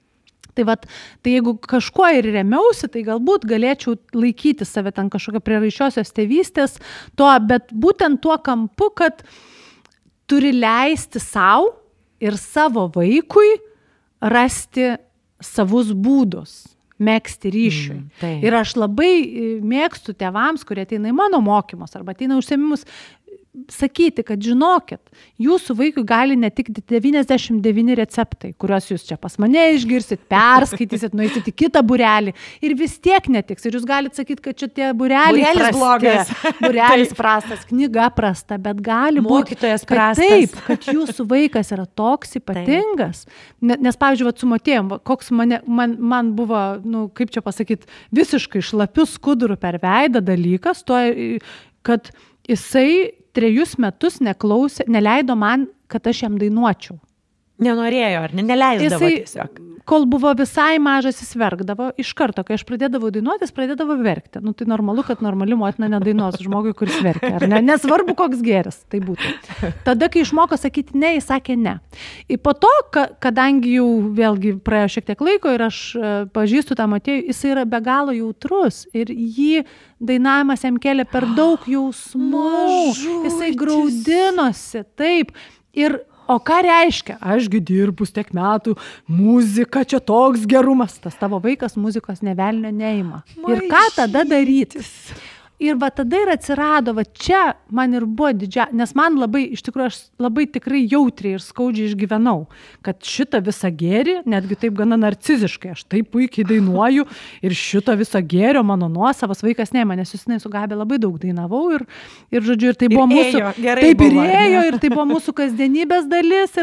Tai jeigu kažkuo ir remiausi, tai galbūt galėčiau laikyti save ten kažkokio prieraišiosios tėvystės, bet būtent tuo kampu, kad turi leisti savo ir savo vaikui rasti savus būdus, megzti ryšiui. Ir aš labai mėgstu tėvams, kurie ateina į mano mokymus arba ateina užsiėmimus, sakyti, kad žinokit, jūsų vaikui gali netikti 99 receptai, kuriuos jūs čia pas mane išgirsit, perskaitysit, nueisit į kitą būrelį ir vis tiek netiks. Ir jūs galite sakyti, kad čia tie būreliai blogas, būrelis prastas, knyga prasta, bet gali būti mokytojas prastas. Taip, kad jūsų vaikas yra toks ypatingas. Nes, pavyzdžiui, su Motiejum, koks man buvo, kaip čia pasakyti, visiškai šlapių skudurų per veidą dalykas, kad jisai 3 metus neleido man, kad aš jam dainuočiau. Nenorėjo, ar neleisdavo tiesiog? Kol buvo visai mažas, jis verkdavo. Iš karto, kai aš pradėdavau dainuoti, jis pradėdavo verkti. Tai normalu, kad normali motina nedainuos žmogui, kuris verkia, ar ne? Nesvarbu, koks gėris tai būtų. Tada, kai išmoko sakyti ne, jis sakė ne. Ir po to, kadangi jau vėlgi praėjo šiek tiek laiko ir aš pažįstu tą Motiejų, jis yra be galo jautrus ir jį dainavimas jam kėlė per daug jausmų. Jisai graudinosi, taip. O ką reiškia? Ašgi dirbus tiek metų, muzika čia toks gerumas. Tas tavo vaikas muzikos nė velnio neima. Ir ką tada daryti? Ir va tada ir atsirado, va čia man ir buvo nes man labai, iš tikrųjų, aš labai tikrai jautriai ir skaudžiai išgyvenau, kad šitą visą gėrį, netgi taip gana narciziškai, aš taip puikiai dainuoju ir šitą visą gėrio mano nuosavas vaikas neima, nes Justinai su Gabija labai daug dainavau ir žodžiu, ir tai buvo mūsų, taip ir ėjo, ir tai buvo mūsų kasdienybės dalis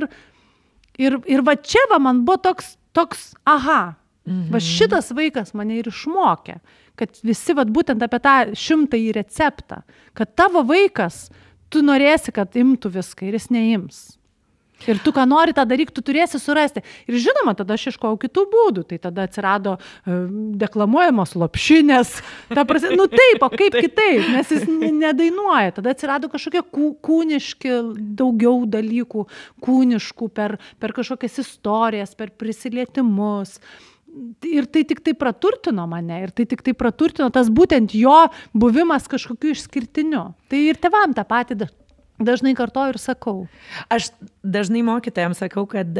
ir va čia va man buvo toks aha. Va šitas vaikas mane ir išmokė, kad visi būtent apie tą 100-ąjį receptą, kad tavo vaikas, tu norėsi, kad imtų viską ir jis neims. Ir tu, ką nori tą daryk, tu turėsi surasti. Ir žinoma, tada aš ieškojau kitų būdų. Tai tada atsirado deklamuojamos lopšinės. Taip, o kaip kitaip, nes jis nedainuoja. Tada atsirado kažkokie kūniški daugiau dalykų, kūniškų per kažkokias istorijas, per prisilietimus. Ir tai tik tai praturtino mane, ir tai tik tai praturtino tas būtent jo buvimas kažkokiu išskirtiniu. Tai ir tėvam tą patį dažnai kartoju ir sakau. Aš dažnai mokytojams sakau, kad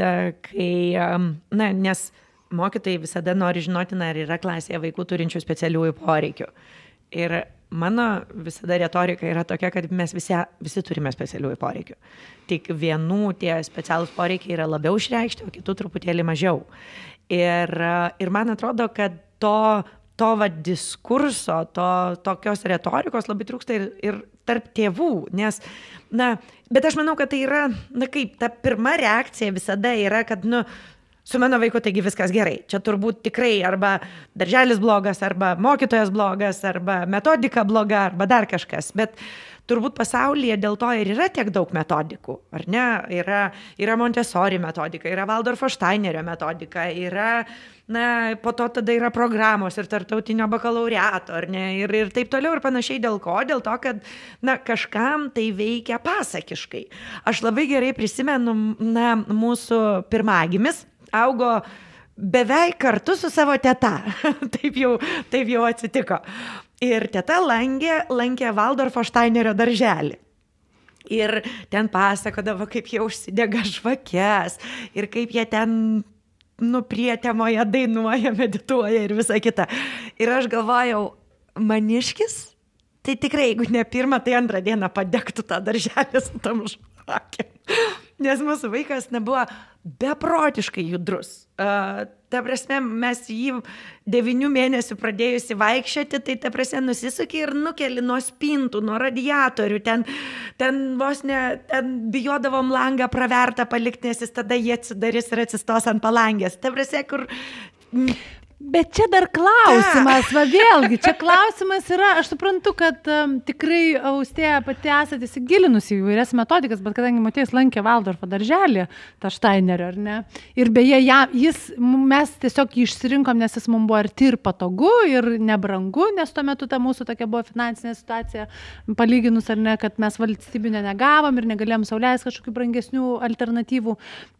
nes mokytojai visada nori žinoti, ar yra klasėje vaikų turinčių specialiųjų poreikių. Ir mano visada retorika yra tokia, kad mes visi turime specialiųjų poreikių. Tik vienų tie specialūs poreikiai yra labiau išreikšti, o kitų truputėlį mažiau. Ir man atrodo, kad to diskurso, tokios retorikos labai trūksta ir tarp tėvų, nes, bet aš manau, kad tai yra, kaip, ta pirma reakcija visada yra, kad, su mano vaiku taigi viskas gerai. Čia turbūt tikrai arba darželis blogas, arba mokytojas blogas, arba metodika bloga, arba dar kažkas, bet turbūt pasaulyje dėl to ir yra tiek daug metodikų, ar ne? Yra Montessori metodika, yra Waldorfo Steinerio metodika, yra, po to tada yra programos ir tarptautinio bakalaureato, ar ne? Ir taip toliau ir panašiai dėl ko? Dėl to, kad, kažkam tai veikia pasakiškai. Aš labai gerai prisimenu, mūsų pirmagimis augo beveik kartu su savo teta. Taip jau atsitiko. Ir teta lankė Valdorfo Štainerio darželį. Ir ten pasakodavo, kaip jie užsidega žvakes ir kaip jie ten prietemoje dainuoja, medituoja ir visa kita. Ir aš galvojau, maniškis, tai tikrai, jeigu ne pirmą, tai antrą dieną padegtų tą darželį su tam žvakėm. Nes mūsų vaikas nebuvo beprotiškai judrus. Ta prasme, mes jį 9 mėnesių pradėjusi vaikščioti, tai ta prasme nusisukė ir nukeli nuo spintų, nuo radiatorių. Ten vos ne, ten bijodavom langą pravertą palikti, nes jis tada jį atsidarys ir atsistos ant palangės. Ta prasme, kur... Bet čia dar klausimas, va vėlgi, čia klausimas yra, aš suprantu, kad tikrai Austėja pati esate įsigilinusi į įvairias metodikas, bet kadangi Motiejus lankė Valdorfo darželį, tą Štainerio, ar ne? Ir beje, mes tiesiog jį išsirinkom, nes jis mums buvo arti ir patogu, ir nebrangu, nes tuo metu ta mūsų tokia buvo finansinė situacija, palyginus, ar ne, kad mes valstybinę negavom ir negalėjom sau leisti kažkokių brangesnių alternatyvų.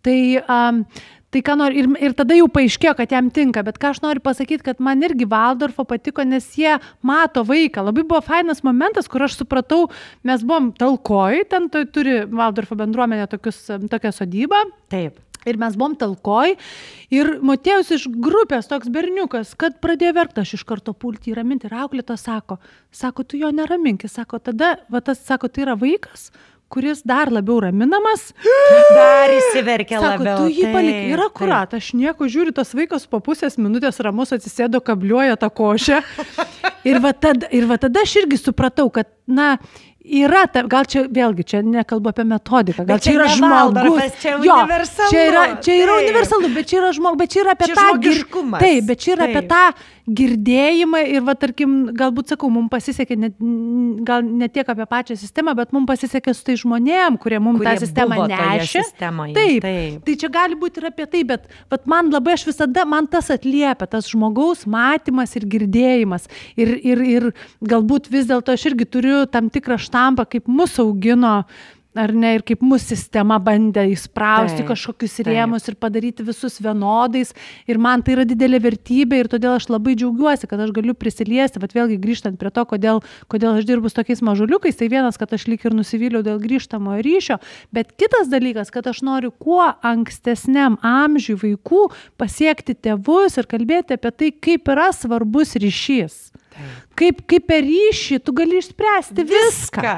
Tai ką nori, ir tada jau paaiškėjo, kad jam tinka, bet ką aš noriu pasakyti, kad man irgi Valdorfo patiko, nes jie mato vaiką. Labai buvo fainas momentas, kur aš supratau, mes buvom Talkoj, ten turi Valdorfo bendruomenė tokią sodybą. Taip. Ir mes buvom Talkoj ir Motiejus iš grupės toks berniukas, kad pradėjo verkti, aš iš karto pulti įraminti. Ir auklėto sako, tu jo neramink, sako, tada, tai yra vaikas, kuris dar labiau raminamas. Dar įsiverkia labiau. Sako, tu jį palik. Ir akurat, aš nieko žiūriu, tas vaikas po pusės minutės ramus atsisėdo, kabliuoja tą košę. Ir va tada aš irgi supratau, kad, yra, gal čia vėlgi, čia nekalbu apie metodiką, gal čia yra žmogus. Čia universalu. Čia yra universalu, bet čia yra žmogus, bet čia yra apie tą žmogiškumas. Taip, bet čia yra apie tą girdėjimą ir va, tarkim, galbūt sakau, mums pasisekė, gal ne tiek apie pačią sistemą, bet mums pasisekė su tai žmonėm, kurie mums tą sistemą nešė. Taip, tai čia gali būti ir apie tai, bet man labai man tas atliepia, tas žmogaus matymas ir girdėjimas. Ir galbūt vis dėlto aš irgi turiu tam tikrą štampą, kaip mus augino, ar ne, ir kaip mūsų sistema bandė įsprausti kažkokius rėmus ir padaryti visus vienodais. Ir man tai yra didelė vertybė ir todėl aš labai džiaugiuosi, kad aš galiu prisiliesti, bet vėlgi grįžtant prie to, kodėl aš dirbu su tokiais mažuliukais, tai vienas, kad aš lyg ir nusivyliau dėl grįžtamojo ryšio, bet kitas dalykas, kad aš noriu kuo ankstesniam amžiui vaikų pasiekti tėvus ir kalbėti apie tai, kaip yra svarbus ryšys. Kaip per ryšį tu gali išspręsti viską.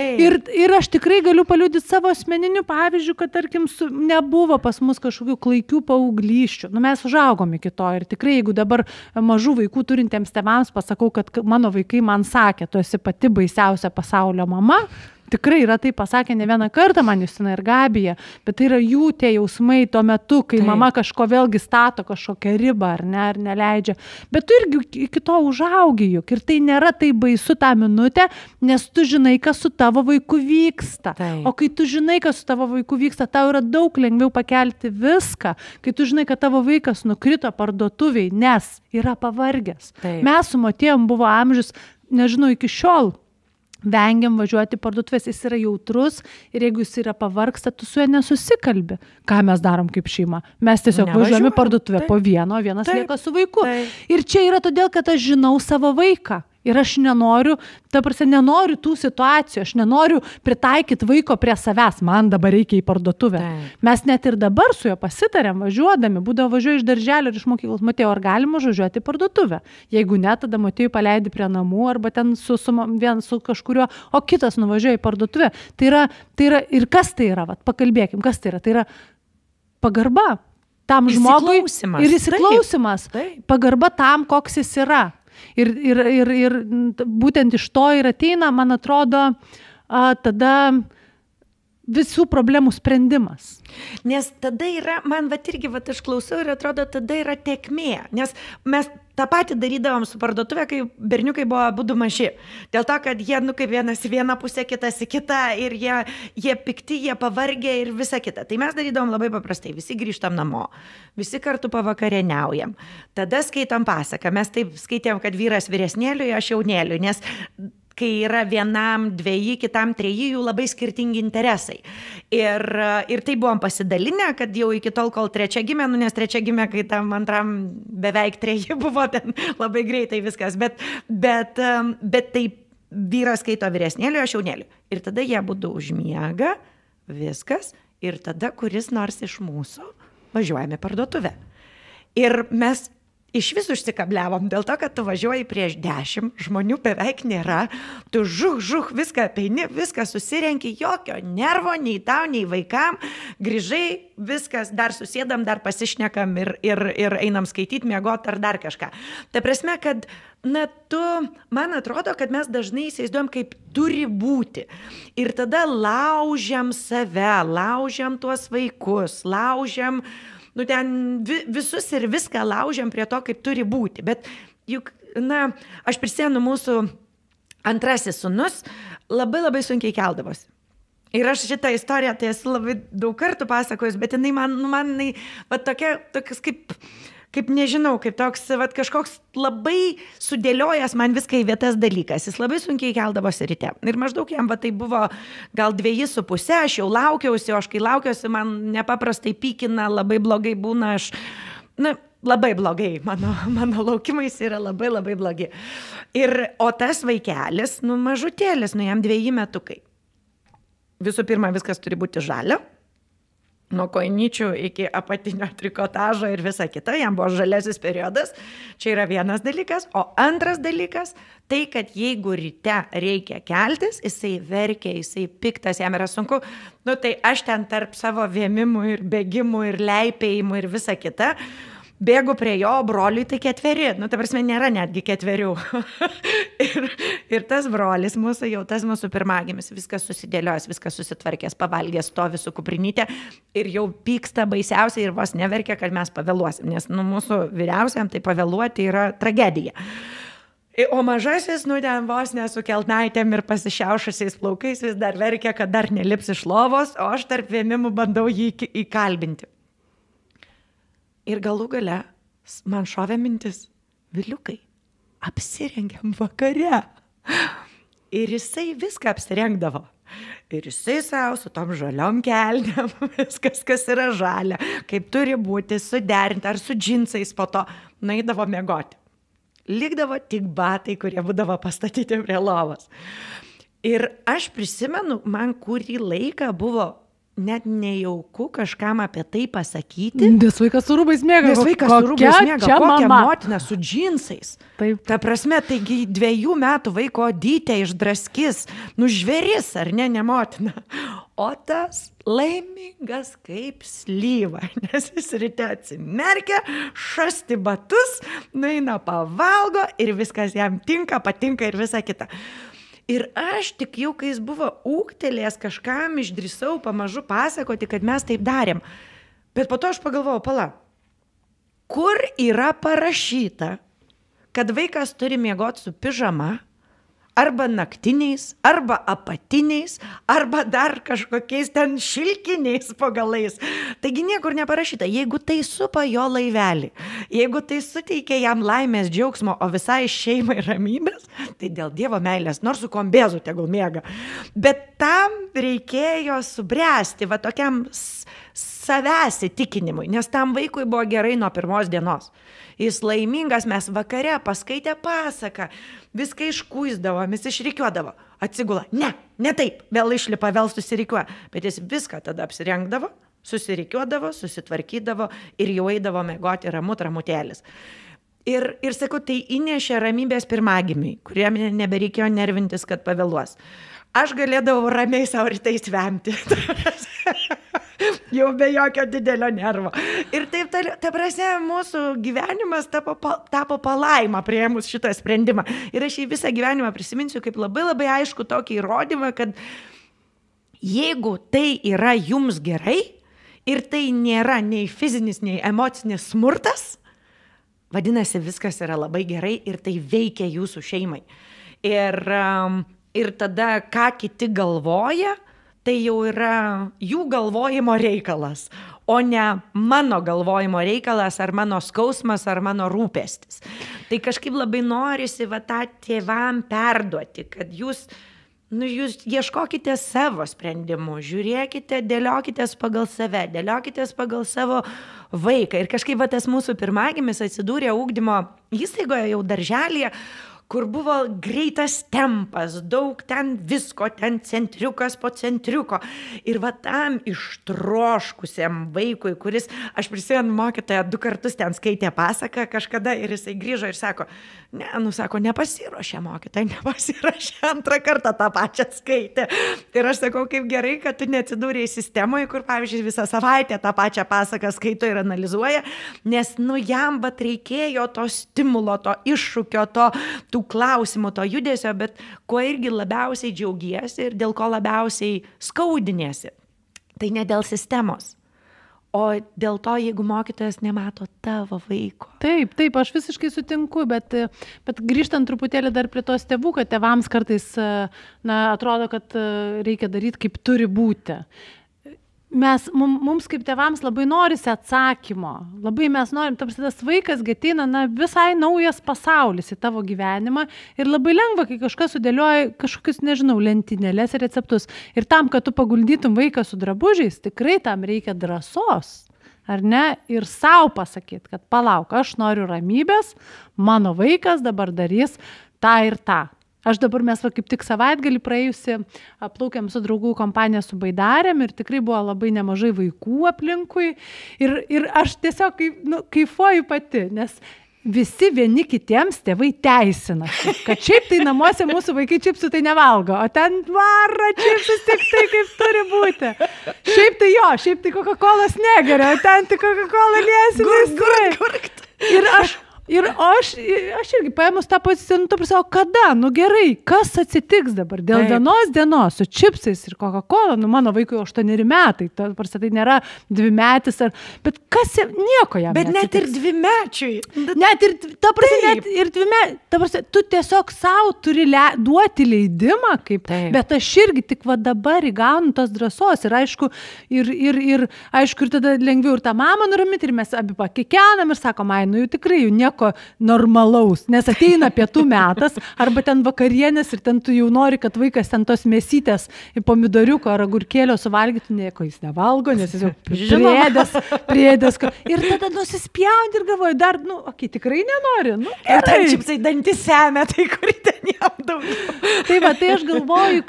Ir aš tikrai galiu paliudyti savo asmeniniu pavyzdžiu, kad tarkim nebuvo pas mus kažkokių klaikių paauglysčių. Mes užaugom iki to ir tikrai, jeigu dabar mažų vaikų turintiems tėvams pasakau, kad mano vaikai man sakė, tu esi pati baisiausia pasaulio mama, tikrai yra tai pasakę ne vieną kartą man Justina ir Gabija, bet tai yra jų tie jausmai tuo metu, kai mama kažko vėlgi stato kažkokią ribą ar neleidžia. Bet tu irgi iki to užaugi juk ir tai nėra tai baisu tą minutę, nes tu žinai, kas su tavo vaiku vyksta. O kai tu žinai, kas su tavo vaiku vyksta, tau yra daug lengviau pakelti viską. Kai tu žinai, kad tavo vaikas nukrito parduotuviai, nes yra pavargęs. Mes su Motiejum buvo amžius, nežinau, iki šiol vengiam važiuoti parduotuvės, jis yra jautrus ir jeigu jis yra pavargsta, tu su juo nesusikalbi. Ką mes darom kaip šeima? Mes tiesiog važiuojame parduotuvę po vienas lieka su vaiku. Ir čia yra todėl, kad aš žinau savo vaiką. Ir aš nenoriu tų situacijų, aš nenoriu pritaikyti vaiko prie savęs, man dabar reikia į parduotuvę. Mes net ir dabar su juo pasitarėm, važiuodami, važiuoju iš darželio ir iš mokyklos, Motiejau, ar galima važiuoti į parduotuvę? Jeigu ne, tada Motiejų paleidi prie namų arba ten su kažkuriuo, o kitas nuvažiuoja į parduotuvę. Tai yra, ir kas tai yra? Pakalbėkim, kas tai yra? Tai yra pagarba tam žmogui ir įsiklausimas. Pagarba tam, koks jis yra. Ir būtent iš to ir ateina, man atrodo, tada visų problemų sprendimas. Nes tada yra, aš klausau ir atrodo, tada yra tekmė. Nes mes tą patį darydavom su parduotuvė, kai berniukai buvo abudu maži. Dėl to, kad jie, kaip vienas į vieną pusę, kitas į kitą, ir jie pikti, jie pavargę ir visa kita. Tai mes darydavom labai paprastai. Visi grįžtam namo, visi kartu pavakarieniaujam. Tada skaitom pasaką. Mes taip skaitėm, kad vyras vyresnėliui, aš jaunėliui, nes kai yra vienam 2, kitam 3, jų labai skirtingi interesai. Ir tai buvom pasidalinę, kad jau iki tol, kol 3 gimė, nes 3 gimė, kai tam 2 beveik 3 buvo, ten labai greitai viskas, bet taip vyras skaito vyresnėliui, aš jaunėliui. Ir tada jie abudu užmiega, viskas, ir tada kuris nors iš mūsų važiuojame parduotuvę. Ir mes iš vis užsikabliavom dėl to, kad tu važiuoji prieš 10, žmonių beveik nėra, tu žuch, viską apeini, viską susirenki, jokio nervo, nei tau, nei vaikam, grįžai, viskas, dar susėdam, dar pasišnekam ir einam skaityti, miegot ar dar kažką. Ta prasme, kad, man atrodo, kad mes dažnai įsivaizduojam, kaip turi būti. Ir tada laužiam save, laužiam tuos vaikus, laužiam ten visus ir viską laužiam prie to, kaip turi būti. Bet juk, aš prisimenu mūsų antrasis sūnus labai sunkiai keldavosi. Ir aš šitą istoriją tai esu labai daug kartų pasakojus, bet jinai man tokias kaip nežinau, kaip toks kažkoks labai sudėliojęs man viską į vietas dalykas. Jis labai sunkiai keldavosi ryte. Ir maždaug jam tai buvo gal 2,5, aš jau laukiausi, o aš kai laukiausi, man nepaprastai pykina, labai blogai būna, labai blogai, mano laukimais yra labai blogi. O tas vaikelis, mažutėlis, jam 2 metukai. Visų pirma, viskas turi būti žalia. Nuo kojinyčių iki apatinio trikotažo ir visa kita, jam buvo žalesis periodas, čia yra vienas dalykas, o antras dalykas, tai kad jeigu ryte reikia keltis, jisai verkia, jisai piktas, jam yra sunku, tai aš ten tarp savo vėmimų ir bėgimų ir leipėjimų ir visa kita, bėgu prie jo, broliui tai 4, ta prasme nėra netgi 4. ir tas brolis mūsų, jau tas mūsų pirmagimis, viskas susidėliojęs, viskas susitvarkęs, pavalgęs, stovi su kuprinytė ir jau pyksta baisiausiai ir vos neverkia, kad mes pavėluosim, nes mūsų vyriausiam tai pavėluoti yra tragedija. O mažasis, ten vos nesukeltnaitėm ir pasišiaušusiais plaukais vis dar verkia, kad dar nelips iš lovos, o aš tarp vėmimų bandau jį įkalbinti. Ir galų gale man šovė mintis, Viliukai, apsirengiam vakare. Ir jisai viską apsirengdavo. Ir jisai savo su tom žaliom kelnėm, viskas, kas yra žalia, kaip turi būti suderinta ar su džinsais po to, nueidavo miegoti. Likdavo tik batai, kurie būdavo pastatyti prie lovos. Ir aš prisimenu, man kurį laiką buvo net nejauku kažkam apie tai pasakyti. Nes vaikas su rūbais miega. Kokia motina su džinsais. Taip. Ta prasme, taigi 2 metų vaiko odytė išdraskis, žvėris, ar ne motina. O tas laimingas kaip slyva, nes jis ryte atsimerkia, šasti batus, nueina pavalgo ir viskas jam tinka, patinka ir visa kita. Ir aš tik jau, kai jis buvo ūgtelėjęs, kažkam išdrįsau pamažu pasakoti, kad mes taip darėm. Bet po to aš pagalvojau, kur yra parašyta, kad vaikas turi miegoti su pižama, arba naktiniais, arba apatiniais, arba dar kažkokiais ten šilkiniais po galais. Taigi niekur neparašyta, jeigu tai supa jo laivelį, jeigu tai suteikia jam laimės džiaugsmo, o visai šeimai ramybės, tai dėl Dievo meilės, nors su kombėzu tegul miega. Bet tam reikėjo subręsti tokiam savęs įtikinimui, nes tam vaikui buvo gerai nuo pirmos dienos. Jis laimingas, mes vakare paskaitę pasaką, viską iškuisdavom, jis išrikiuodavo, atsigula, ne taip, vėl išlipa, vėl susirikiuoja, bet jis viską tada apsirengdavo, susirikiuodavo, susitvarkydavo ir jau eidavo miegoti ramutėlis. Ir sakau, tai įnešė ramybės pirmagimiai, kuriem nebereikėjo nervintis, kad pavėluos. Aš galėdavau ramiai savo rytais vemti. Jau be jokio didelio nervo. Ir taip, ta prasme, mūsų gyvenimas tapo palaima priėmus šitą sprendimą. Ir aš jį visą gyvenimą prisiminsiu kaip labai aišku tokį įrodymą, kad jeigu tai yra jums gerai ir tai nėra nei fizinis, nei emocinis smurtas, vadinasi, viskas yra labai gerai ir tai veikia jūsų šeimai. Ir tada, ką kiti galvoja, tai jau yra jų galvojimo reikalas, o ne mano galvojimo reikalas, ar mano skausmas, ar mano rūpestis. Tai kažkaip labai norisi tą tėvam perduoti, kad jūs ieškokite savo sprendimų, žiūrėkite, dėliokitės pagal save, dėliokitės pagal savo vaiką. Ir kažkaip tas mūsų pirmagimis atsidūrė ugdymo įstaigoje jau darželėje, kur buvo greitas tempas, daug ten visko, ten centriukas po centriuko. Ir tam ištroškusiam vaikui, kuris, aš prisimenu, mokytoja 2 kartus ten skaitė pasaką kažkada ir jisai grįžo ir sako, nepasiruošė mokytoja, nepasiruošė, 2 kartą tą pačią skaitė. Ir aš sakau, kaip gerai, kad tu neatsidūrėjai sistemoje, kur, pavyzdžiui, visą savaitę tą pačią pasaką skaito ir analizuoja, nes, jam reikėjo to stimulo, to iššūkio, tų klausimų, to judesio, bet kuo irgi labiausiai džiaugiesi ir dėl ko labiausiai skaudinėsi. Tai ne dėl sistemos, o dėl to, jeigu mokytojas nemato tavo vaiko. Taip, aš visiškai sutinku, bet grįžtant truputėlį dar prie tos tėvų, kad tėvams kartais atrodo, kad reikia daryti, kaip turi būti. Mums kaip tėvams labai norisi atsakymo, labai mes norim, tas vaikas ateina visai naujas pasaulis į tavo gyvenimą ir labai lengva, kai kažkas sudėlioja kažkokius, lentynėlės ir receptus. Ir tam, kad tu paguldytum vaiką su drabužiais, tikrai tam reikia drąsos, ar ne? Ir savo pasakyti, kad palauk, aš noriu ramybės, mano vaikas dabar darys tą ir tą. Aš dabar mes kaip tik savaitgalį praėjusi plaukėm su draugų kompanija su baidarėm ir tikrai buvo labai nemažai vaikų aplinkui ir aš tiesiog kaifuoju pati, nes visi vieni kitiems tėvai teisina, kad šiaip tai namuose mūsų vaikai čipsų tai nevalgo, o ten varo čipsus tik tai, kaip turi būti. Šiaip tai Coca-Colas negeria, o ten tik Coca-Cola liesi. Ir aš irgi paėmus tą poziciją, o kada? Gerai, kas atsitiks dabar? Dėl vienos dienos su čipsais ir Coca-Cola, mano vaikui 8 metai, tai nėra 2-metis, bet kas nieko jam bet neatsitiks. Net ir 2-mečiui. Net ir, net ir 2-mečiui, tu tiesiog savo turi duoti leidimą, bet aš irgi tik dabar įgaunu tos drąsos ir aišku, ir tada lengviau ir tą mamą nuraminti ir mes abi pakikenam ir sakom, jau tikrai, jau nieko normalaus, nes ateina pietų metas arba ten vakarienės ir ten tu jau nori, kad vaikas ten tos mėsytės į pomidoriuko ar agurkėlio suvalgytų, nieko jis nevalgo, nes jis jau priedės. Ir tada nusispjauni ir galvoji, dar, tikrai nenori. Ir ten čipsai dantys semia, tai kur ten jam daugiau. Tai aš galvoju,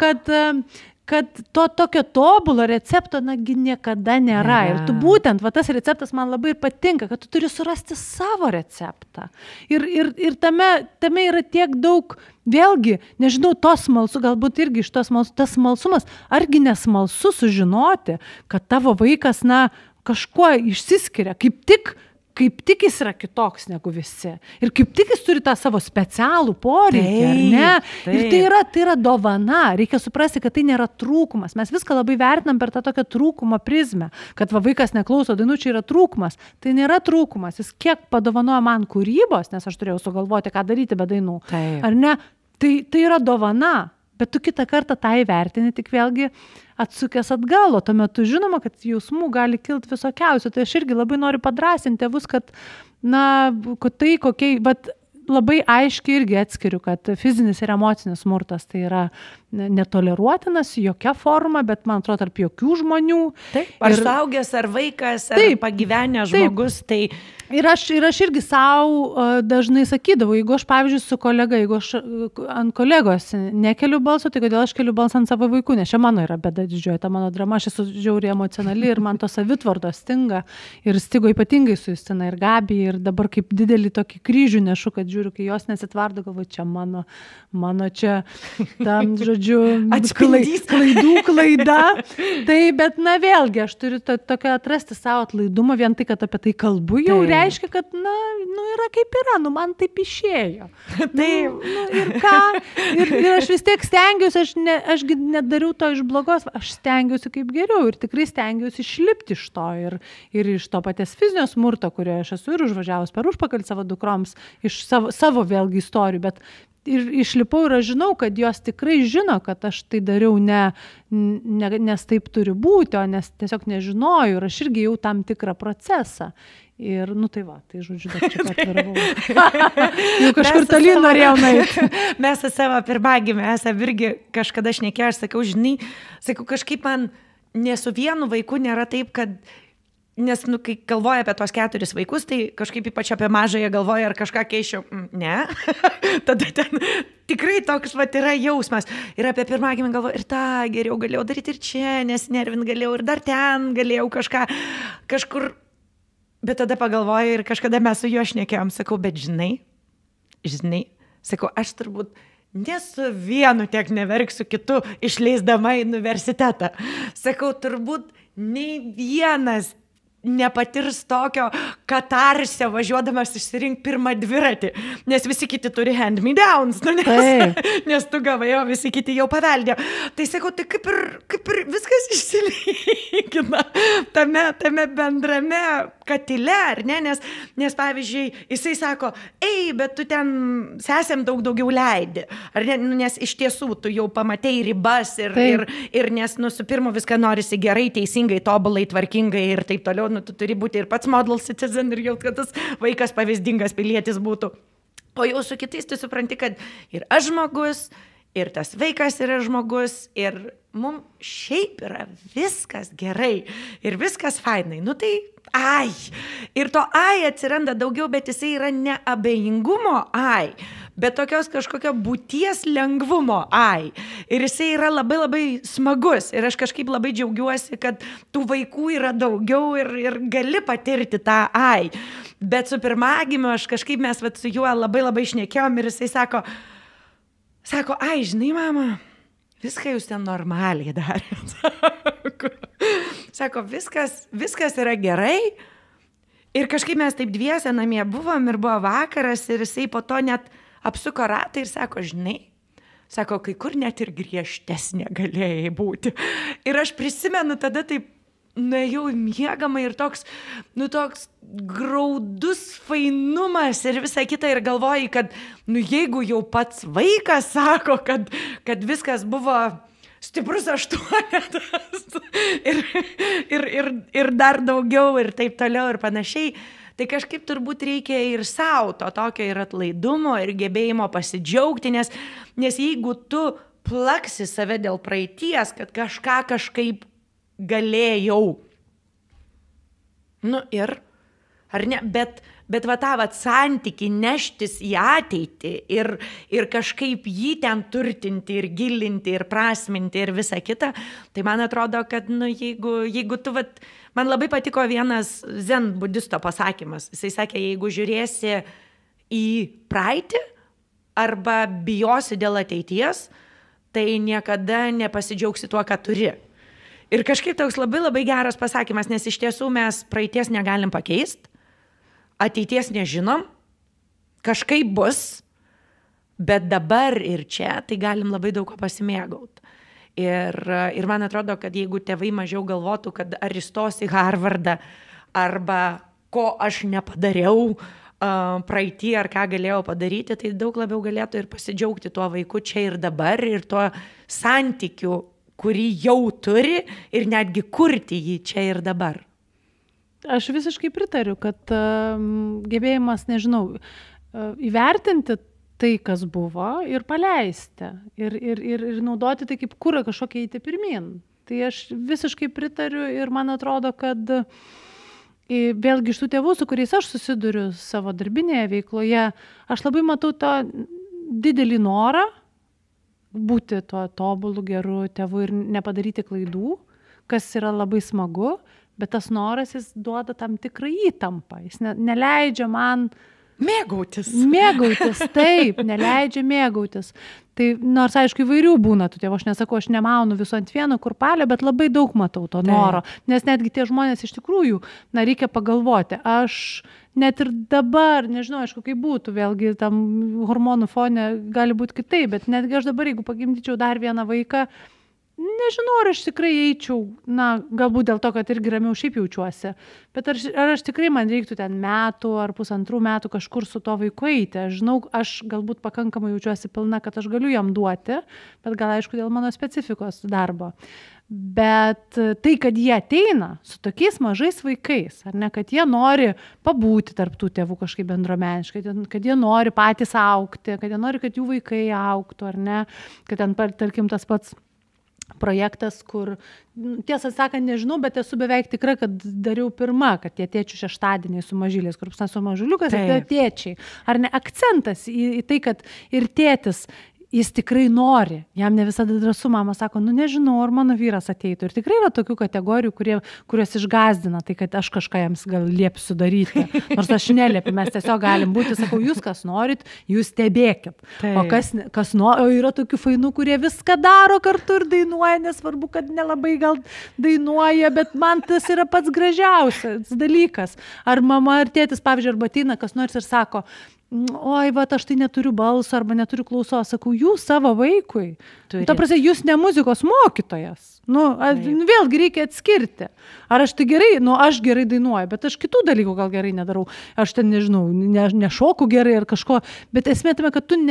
kad to tokio tobulo recepto, niekada nėra. Ir tu būtent, tas receptas man labai patinka, kad tu turi surasti savo receptą. Ir tame yra tiek daug, vėlgi, nežinau, to smalsu, galbūt irgi iš to smalsu, tas smalsumas, argi nesmalsu sužinoti, kad tavo vaikas, kažkuo išsiskiria, kaip tik jis yra kitoks negu visi. Ir kaip tik jis turi tą savo specialų poreikį, ar ne? Ir tai yra dovana. Reikia suprasti, kad tai nėra trūkumas. Mes viską labai vertinam per tą tokią trūkumo prizmę, kad vaikas neklauso dainų, čia yra trūkumas. Tai nėra trūkumas. Jis kiek padovanoja man kūrybos, nes aš turėjau sugalvoti, ką daryti be dainų. Ar ne? Tai yra dovana. Bet tu kitą kartą tą įvertini, tik vėlgi atsukęs atgal, o tuo metu žinoma, kad jausmų gali kilti visokiausių. Tai aš irgi labai noriu padrąsinti tėvus, kad, labai aiškiai irgi atskiriu, kad fizinis ir emocinis smurtas tai yra netoleruotinas jokia forma, bet man atrodo tarp jokių žmonių. Ar suaugęs, ar vaikas, ar pagyvenęs žmogus. Ir aš irgi savo dažnai sakydavau, jeigu aš, pavyzdžiui, su kolega, jeigu aš ant kolegos nekeliu balso, tai kodėl aš keliu balsą ant savo vaikų, nes čia mano yra bėda didžioji, ta mano drama, aš esu žiauriai emocionali ir man to savitvardos stinga ir stigo ypatingai su Justina ir Gabija ir dabar kaip didelį tokį kryžių nešu, kad žiūriu, kai jos nesitvardo, galvoju, čia mano čia tam, žodžiu, klaidų klaida. Tai, bet vėlgi, aš turiu tokią atrasti savo atlaidumą, vien tai, kad apie tai kalbu, jau reiškia, kad, yra kaip yra, man taip išėjo. Ir ką? Ir aš vis tiek stengiuosi, ašgi nedariau to iš blogos, aš stengiuosi kaip geriau ir tikrai stengiuosi išlipti iš to ir iš to paties fizinio smurto, kurioje aš esu ir užvažiavus per užpakalį savo dukroms, iš savo vėlgi istorijų, bet ir išlipau ir aš žinau, kad jos tikrai žino, kad aš tai dariau nes taip turi būti, o nes tiesiog nežinojau ir aš irgi jau tam tikrą procesą. Ir, tai žodžiu, dar čia atviravau. Jau kažkur tolyn norėjau nueiti. Mes su savo pirmagimė esame irgi kažkada šnekėjo, aš sakau, kažkaip man ne su vienu vaiku nėra taip, kad, nes, kai galvoja apie tos 4 vaikus, tai kažkaip ypač apie mažąją galvoja, ar kažką keičiau. Ne. Tada ten tikrai toks yra jausmas. Ir apie pirmagimę galvoju, ir tą geriau galėjau daryti ir čia, nes nervint galėjau, ir dar ten galėjau kažkur. Bet tada pagalvoju ir kažkada mes su juo šnekėjom, sakau, bet žinai, sakau, aš turbūt ne su vienu tiek neverksiu, kitu išleisdama į universitetą. Sakau, turbūt nei vienas nepatirs tokio katarsio važiuodamas išsirinkti pirmą dviratį, nes visi kiti turi hand-me-downs, nes tu gavai, o visi kiti jau paveldė. Tai sakau, tai kaip ir viskas išsilygina tame bendrame katile, ar ne? Nes pavyzdžiui, jisai sako, bet tu ten sesėm daugiau leidi, ar ne? Nes iš tiesų tu jau pamatei ribas ir nes su pirmu viską norisi gerai, teisingai, tobulai, tvarkingai ir taip toliau. Tu turi būti ir pats model citizen ir jau, kad tas vaikas pavyzdingas pilietis būtų. O jau su kitais tu supranti, kad ir aš žmogus, ir tas vaikas yra žmogus, ir mums šiaip yra viskas gerai, ir viskas fainai. Ir to atsiranda daugiau, bet jisai yra ne abejingumo bet tokios kažkokio būties lengvumo Ir jisai yra labai labai smagus. Ir aš kažkaip labai džiaugiuosi, kad tų vaikų yra daugiau ir gali patirti tą Bet su pirmagimiu aš kažkaip mes su juo labai labai šnekėjom ir jisai sako, žinai, mama, viską jūs ten normaliai darėt. Sako, viskas yra gerai. Ir kažkaip mes taip dviese namie buvom ir buvo vakaras ir jisai po to net apsuko ratą ir sako, žinai, kai kur net ir griežtesnė galėjai būti. Ir aš prisimenu tada taip, nuėjau į miegamą ir toks graudus fainumas ir visa kita ir galvoji, kad, jeigu jau pats vaikas sako, kad viskas buvo stiprus 8 ir dar daugiau ir taip toliau ir panašiai, tai kažkaip turbūt reikia ir savo to tokio ir atlaidumo ir gebėjimo pasidžiaugti, nes jeigu tu plaksi save dėl praeities, kad kažkaip galėjau, ar ne, bet tą santykį neštis į ateitį ir kažkaip jį ten turtinti ir gilinti ir prasminti ir visa kita, tai man atrodo, kad jeigu tu man labai patiko vienas zen budisto pasakymas. Jisai sakė, jeigu žiūrėsi į praeitį arba bijosi dėl ateities, tai niekada nepasidžiaugsi tuo, ką turi. Ir kažkaip toks labai labai geras pasakymas, nes iš tiesų mes praeities negalim pakeisti, ateities nežinom, kažkaip bus, bet dabar ir čia tai galim labai daug ko pasimėgauti. Ir man atrodo, kad jeigu tėvai mažiau galvotų, kad ar įstos į Harvardą, arba ko aš nepadariau praeitį, ar ką galėjau padaryti, tai daug labiau galėtų ir pasidžiaugti tuo vaiku čia ir dabar, ir tuo santykiu, kurį jau turi, ir netgi kurti jį čia ir dabar. Aš visiškai pritariu, kad gebėjimas, įvertinti tai, kas buvo, ir paleisti. Ir naudoti tai kaip kurą kažkokią eiti pirmin. Tai aš visiškai pritariu ir man atrodo, kad vėlgi iš tų tėvų, su kuriais aš susiduriu savo darbinėje veikloje, aš labai matau tą didelį norą būti tuo tobulu, geru tėvu ir nepadaryti klaidų, kas yra labai smagu, bet tas noras jis duoda tam tikrą įtampą. Jis neleidžia man mėgautis, taip, neleidžia mėgautis. Tai nors, aišku, įvairių būna tų tėvų, aš nesakau, aš nemaunu viso ant vieno kurpalio, bet labai daug matau to noro. Nes netgi tie žmonės iš tikrųjų, reikia pagalvoti. Aš net ir dabar, nežinau, aišku, kaip būtų, vėlgi tam hormonų fone gali būti kitaip, bet netgi aš dabar, jeigu pagimdyčiau dar vieną vaiką, nežinau, ar aš tikrai eičiau, galbūt dėl to, kad irgi ramiau šiaip jaučiuosi, bet ar aš tikrai man reiktų ten metų ar 1,5 metų kažkur su to vaiku eiti. Aš žinau, aš galbūt pakankamai jaučiuosi pilna, kad aš galiu jam duoti, bet gal aišku dėl mano specifikos darbo. Bet tai, kad jie ateina su tokiais mažais vaikais, ar ne, kad jie nori pabūti tarp tų tėvų kažkaip bendruomeniškai, kad jie nori patys augti, kad jie nori, kad jų vaikai augtų, ar ne, kad ten, tarkim, tas pats projektas, kur, tiesą sakant, nežinau, bet esu beveik tikra, kad dariau pirma, kad tie tėčių šeštadieniai su mažyliais, kur su mažuliukas, ir tie tėčiai. Ar ne akcentas į tai, kad ir tėtis, jis tikrai nori, jam ne visada drąsu, mama sako, nežinau, ar mano vyras ateitų. Ir tikrai yra tokių kategorijų, kurios išgazdina, tai kad aš kažką jiems gal liepsiu daryti. Nors aš neliepiu, mes tiesiog galim būti, sakau, jūs kas norit, jūs stebėkit. O kas nori, o yra tokių fainų, kurie viską daro kartu ir dainuoja, nesvarbu, kad nelabai gal dainuoja, bet man tas yra pats gražiausias dalykas. Ar mama, ar tėtis, pavyzdžiui, arba ateina kas nors ir sako, oi, va, aš tai neturiu balso arba neturiu klausos. Sakau, jūs savo vaikui. Ta prasme, jūs ne muzikos mokytojas. Vėlgi reikia atskirti. Ar aš tai gerai, aš gerai dainuoju, bet aš kitų dalykų gal gerai nedarau. Aš ten, nežinau, nešoku gerai ar kažko. Bet esmė tame, kad tu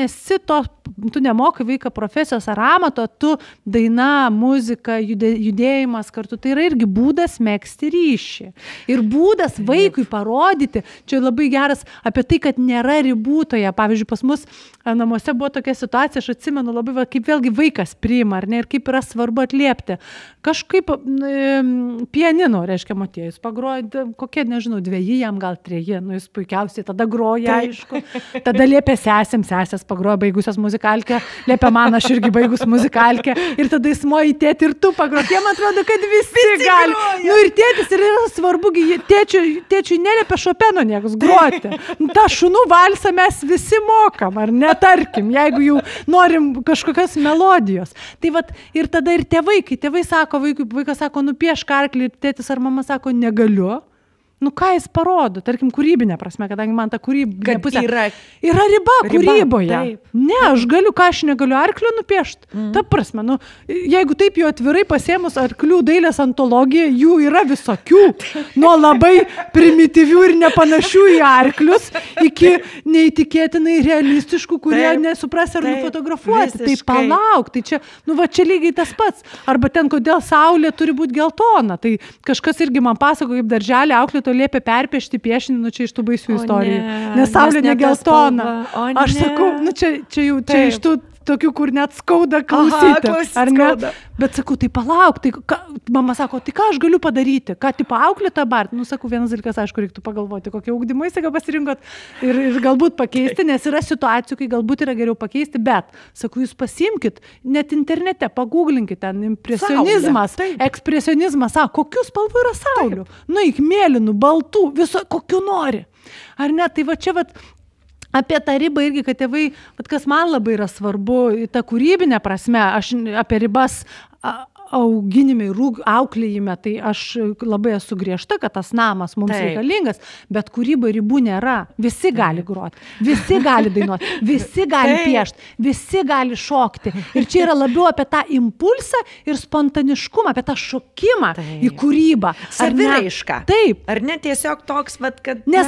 nemokai vaiką profesijos ar amato, tu daina, muzika, judėjimas kartu. Tai yra irgi būdas megzti ryšį. Ir būdas vaikui parodyti, čia labai geras apie tai, kad nėra ribų toje. Pavyzdžiui, pas mus namuose buvo tokia situacija, aš atsimenu labai, kaip vėlgi vaikas priima, ar ne, ir kaip yra svarbu atliepti. Kažkaip pianino, reiškia, Motiejus pagroja, kokie, nežinau, 2, jam gal 3, jis puikiausiai tada groja, aišku. Tada liepia sesės pagroja baigusios muzikalkę, liepia man, aš irgi baigus muzikalkę, ir tada jis moja į tėtį ir tu pagroja. Jam atrodo, kad visi gali. Ir tėtis, ir yra svarbu, tėčiui neliepia Šopeno niekas groti. Ta šunų valsą mes visi mokam, ar netarkim, jeigu jau norim kažkokios melodijos. Tai vat, ir tada ir tėvai, kai tėvai sako, vaikas sako, nupiešk arklį, ir tėtis ar mama sako, negaliu. Ką jis parodo, tarkim, kūrybinė prasme, kadangi man ta kūrybinė pusė yra riba kūryboje. Taip. Ne, aš galiu, ką aš negaliu arklio nupiešti. Ta prasme, jeigu taip jau atvirai pasėmus arklių dailės antologiją, jų yra visokių, nuo labai primityvių ir nepanašių į arklius, iki neįtikėtinai realistiškų, kurie nesupras ar nufotografuoti. Tai palauk, tai čia, čia lygiai tas pats. Arba ten, kodėl saulė turi būti geltona. Tai kažkas irgi man pasako, kaip darželį auklėto liepia perpiešti piešinį, čia iš tų baisių istorijų. Nes saulė ne geltona. Aš sakau, čia iš tų tokių, kur net skauda klausyti. Ar ne? Bet sakau, tai palauk, mama sako, tai ką aš galiu padaryti? Ką, tipo, auklėtą bart? Sakau, vienas dalykas, aišku, reiktų pagalvoti, kokie ugdymai įstaigą pasirinkot ir galbūt pakeisti, nes yra situacijų, kai galbūt yra geriau pakeisti, bet, sakau, jūs pasiimkit, net internete, pagūglinkit ten impresionizmas, ekspresionizmas, kokių spalvų yra saulių? Nueik mėlynų, baltų, viso, kokių nori. Ar ne? Tai va čia, apie tą ribą irgi, kad tėvai, kas man labai yra svarbu, ta kūrybinė prasme, aš apie ribas auginime ir auklėjime, tai aš labai esu griežta, kad tas namas mums reikalingas, bet kūrybai ribų nėra. Visi gali groti, visi gali dainuoti, visi gali piešti, visi gali šokti. Ir čia yra labiau apie tą impulsą ir spontaniškumą, apie tą šokimą į kūrybą. Saviraišką. Taip. Ar ne tiesiog toks, kad nes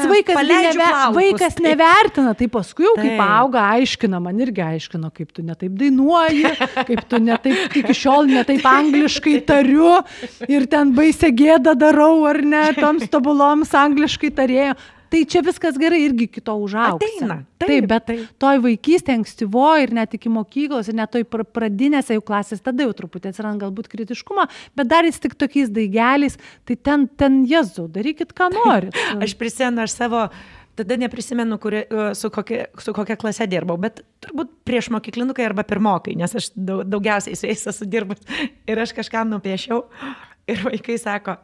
vaikas nevertina, tai paskui jau kaip auga, aiškina, man irgi aiškino, kaip tu netaip dainuoji, kaip tu netaip, iki šiol netaip angliškai tariu ir ten baisę gėdą darau, ar ne, toms tobuloms angliškai tarėjo. Tai čia viskas gerai irgi kito užaugsim. Taip, bet toj vaikystė ankstyvoje ir net iki mokyklos ir net toj pradinėse jau klasės, tada jau truputį atsiranda galbūt kritiškumą, bet dar jis tik tokiais daigeliais, tai ten Jėzau, darykit ką norit. Aš prisimenu, tada neprisimenu, su kokia klase dirbau, bet turbūt prieš mokyklinukai arba pirmokai, nes aš daugiausiai su jais esu dirbus. Ir aš kažką nupiešiau ir vaikai sako,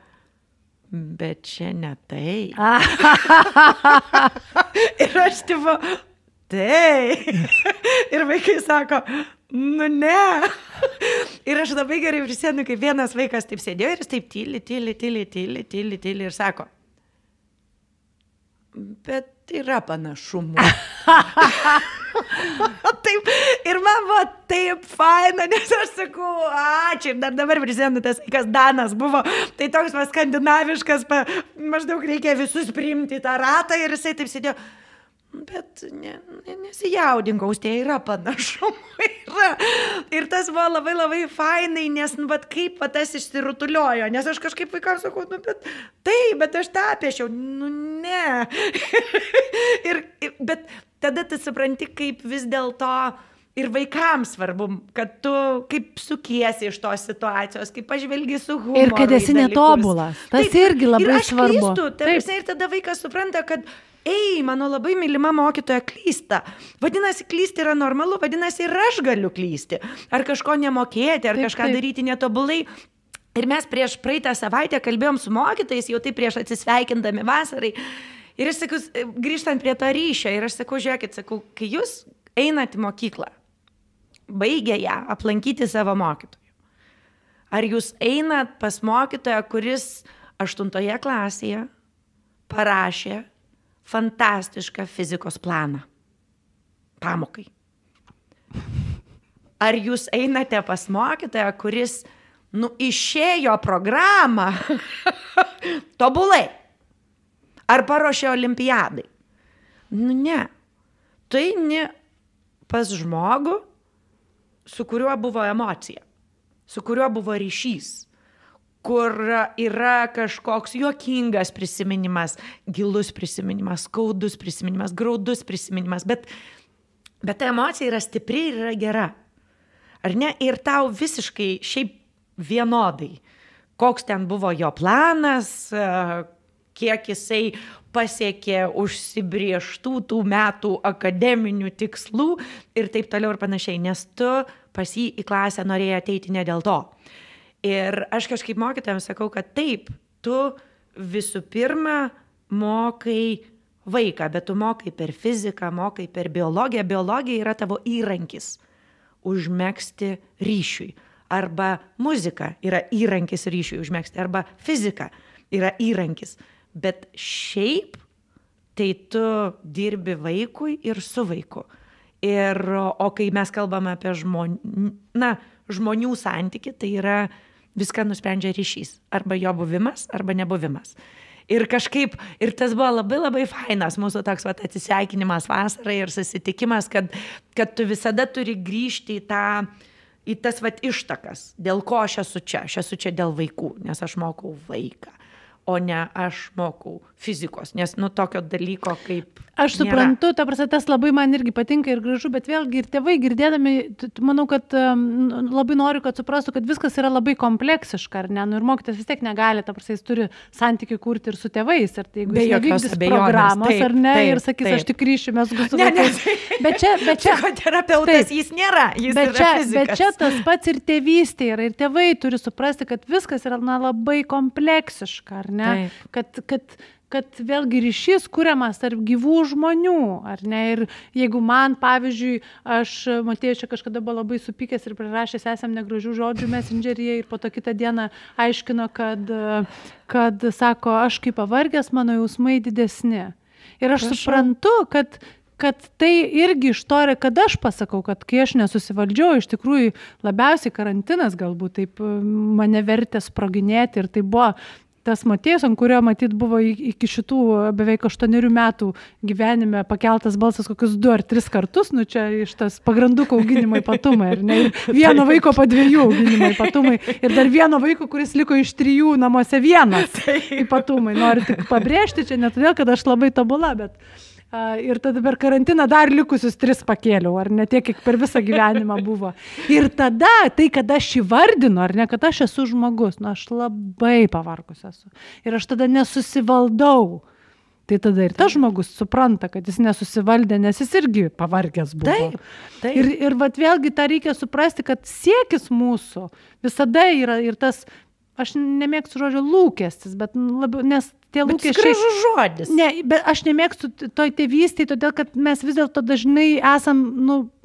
bet čia ne tai. Ir aš tipo, tai. Ir vaikai sako, ne. Ir aš labai gerai prisimenu, kaip vienas vaikas taip sėdėjo ir jis taip tyli ir sako, Bet yra panašumų. Taip, ir man buvo taip faina, nes aš sakau, ačiū, ir dar dabar prisimenu tas, kas Danas buvo, tai toks skandinaviškas, maždaug reikia visus priimti tą ratą ir jisai taip sėdėjo. Bet nesijaudink, Austėja, yra panašumų. Ir tas buvo labai labai fainai, nes kaip tas išsirutuliojo, nes aš kažkaip vaikams sakau, bet aš tą piešiau, ne. Bet tada tu supranti, kaip vis dėlto ir vaikams svarbu, kad tu kaip sukiesi iš tos situacijos, kaip pažvelgi su humoru. Ir kad esi netobulas, tas irgi labai svarbu. Ir tada vaikas supranta, kad mano labai mylima mokytoja klysta. Vadinasi, klysti yra normalu, vadinasi, ir aš galiu klysti. Ar kažko nemokėti, ar kažką daryti netobulai. Ir mes prieš praeitą savaitę kalbėjom su mokytojais, jau tai prieš atsisveikindami vasarai. Ir aš sakau, grįžtant prie to ryšio, ir aš sakau, žiūrėkit, kai jūs einat į mokyklą, baigę ją, aplankyti savo mokytojų, ar jūs einat pas mokytoją, kuris 8 klasėje parašė fantastišką fizikos planą pamokai? Ar jūs einate pas mokytoją, kuris, išėjo programą tobulai? Ar paruošė olimpiadai? Ne. Tai ne pas žmogų, su kuriuo buvo emocija, su kuriuo buvo ryšys, kur yra kažkoks juokingas prisiminimas, gilus prisiminimas, skaudus prisiminimas, graudus prisiminimas, bet ta emocija yra stipri ir yra gera. Ar ne? Ir tau visiškai šiaip vienodai, koks ten buvo jo planas, kiek jisai pasiekė užsibrieštų tų metų akademinių tikslų ir taip toliau ir panašiai, nes tu pas jį į klasę norėjai ateiti ne dėl to. Ir aš kažkaip mokytojams sakau, kad taip, tu visų pirma mokai vaiką, bet tu mokai per fiziką, mokai per biologiją. Biologija yra tavo įrankis užmegzti ryšiui. Arba muzika yra įrankis ryšiui užmegzti, arba fizika yra įrankis. Bet šiaip tai tu dirbi vaikui ir su vaiku. O kai mes kalbame apie žmonių santykį, tai yra viską nusprendžia ryšys. Arba jo buvimas, arba nebuvimas. Ir kažkaip, ir tas buvo labai labai fainas mūsų toks atsisveikinimas vasarai ir susitikimas, kad tu visada turi grįžti į tas ištakas, dėl ko aš esu čia. Aš esu čia dėl vaikų, nes aš mokau vaiką, o ne aš mokau fizikos, nes tokio dalyko kaip aš suprantu, ta prasme, tas labai man irgi patinka ir gražu, bet vėlgi ir tėvai girdėdami, manau, kad labai noriu, kad suprastų, kad viskas yra labai kompleksiška, ar ne, ir mokytas vis tiek negali, ta prasme, jis turi santykių kurti ir su tėvais, ir tai jeigu jis nevykdys programos, taip, ar ne, taip, ir sakys, aš tik ryšiu, mes su vaikais. Bet čia psichoterapeutas jis nėra, jis yra fizikas. Bet čia tas pats ir tėvystė yra, ir tėvai turi suprasti, kad viskas yra labai kompleksiška, ar ne, kad vėlgi ryšys kuriamas tarp gyvų žmonių, ar ne, ir jeigu man, pavyzdžiui, aš Matėjus čia kažkada buvo labai supykęs ir prirašęs esam negražių žodžių Messengeryje ir po to kitą dieną aiškino, kad sako, aš kaip pavargęs, mano jausmai didesni. Ir aš suprantu, kad tai irgi iš to, kad aš pasakau, kad kai aš nesusivaldžiau, iš tikrųjų labiausiai karantinas galbūt taip mane vertė sproginėti ir tai buvo tas Matėjus, ant kurio matyt buvo iki šitų beveik 8 metų gyvenime pakeltas balsas kokius 2 ar 3 kartus, čia iš tas pagranduko auginimo ypatumai, ar ne, ir vieno vaiko po 2 auginimo ypatumai, ir dar vieno vaiko, kuris liko iš 3 namuose vienas ypatumai. Noriu tik pabrėžti, čia ne todėl, kad aš labai tobula, bet ir tada per karantiną dar likusius 3 pakėliau, ar ne tiek, kiek per visą gyvenimą buvo. Ir tada, tai kad aš įvardinu, ar ne, kad aš esu žmogus, aš labai pavargus esu. Ir aš tada nesusivaldau. Tai tada ir tas žmogus supranta, kad jis nesusivaldė, nes jis irgi pavargęs buvo. Taip. Ir vat vėlgi tą reikia suprasti, kad siekis mūsų visada yra ir tas, aš nemėgstu žodžio lūkestis, bet labiau, nes tie lūkesčiai... Bet gražus žodis. Ne, bet aš nemėgstu toj tėvystėj, todėl kad mes vis dėlto dažnai esam,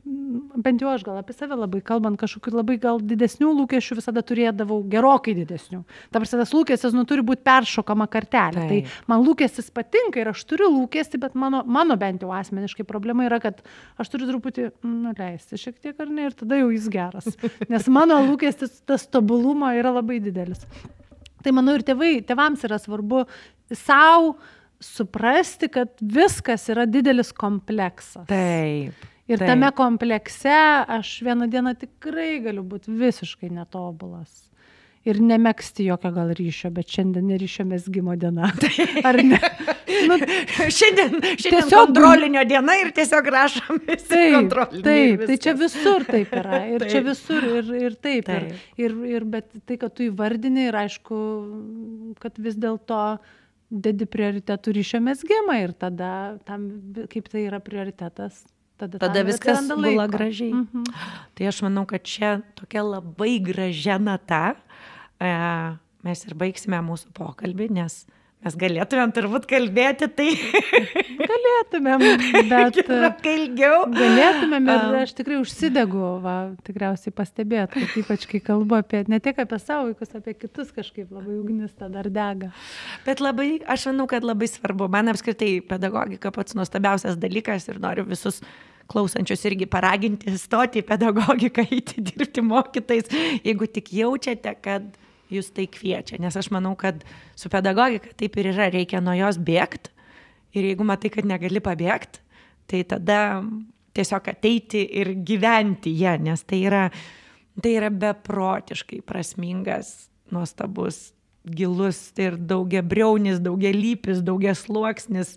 bent jau aš gal apie save labai kalbant, kažkokių labai gal didesnių lūkesčių visada turėdavau, gerokai didesnių. Ta prasme, tas lūkestis turi būti peršokama kartelė. Tai man lūkestis patinka ir aš turiu lūkestį, bet mano bent jau asmeniškai problema yra, kad aš turiu truputį nuleisti šiek tiek ar ne ir tada jau jis geras. Nes mano lūkestis, tas tobulumo yra labai didelis. Tai manau ir tėvams yra svarbu sau suprasti, kad viskas yra didelis kompleksas. Taip. Ir tame komplekse aš vieną dieną tikrai galiu būti visiškai netobulas. Ir nemegzti jokio gal ryšio, bet šiandien neryšio mezgimo diena. Ar ne? Šiandien tiesiog kontrolinio diena ir tiesiog rašom visi kontrolinį. Taip, tai čia visur taip yra. Ir čia visur ir taip. Bet tai, kad tu įvardini ir aišku, kad vis dėlto dedi prioritetų ryšio mezgimą ir tada, kaip tai yra prioritetas, tada viskas gula gražiai. Tai aš manau, kad čia tokia labai gražia nata mes ir baigsime mūsų pokalbį, nes mes galėtumėm turbūt kalbėti, tai galėtumėm, bet ilgiau. Galėtumėm ir aš tikrai užsidegu, tikriausiai pastebėt, kad ypač kai kalbu ne tik apie savo vaikus, apie kitus kažkaip labai ugnis dar dega. Bet aš manau, kad labai svarbu. Man apskritai pedagogika pats nuostabiausias dalykas ir noriu visus klausančius irgi paraginti stoti į pedagogiką, eiti dirbti mokytais, jeigu tik jaučiate, kad jūs tai kviečia, nes aš manau, kad su pedagogika taip ir yra, reikia nuo jos bėgti ir jeigu matai, kad negali pabėgti, tai tada tiesiog ateiti ir gyventi ją, nes tai yra beprotiškai prasmingas, nuostabus, gilus ir daugiabriaunis, daugialypis, daugiasluoksnis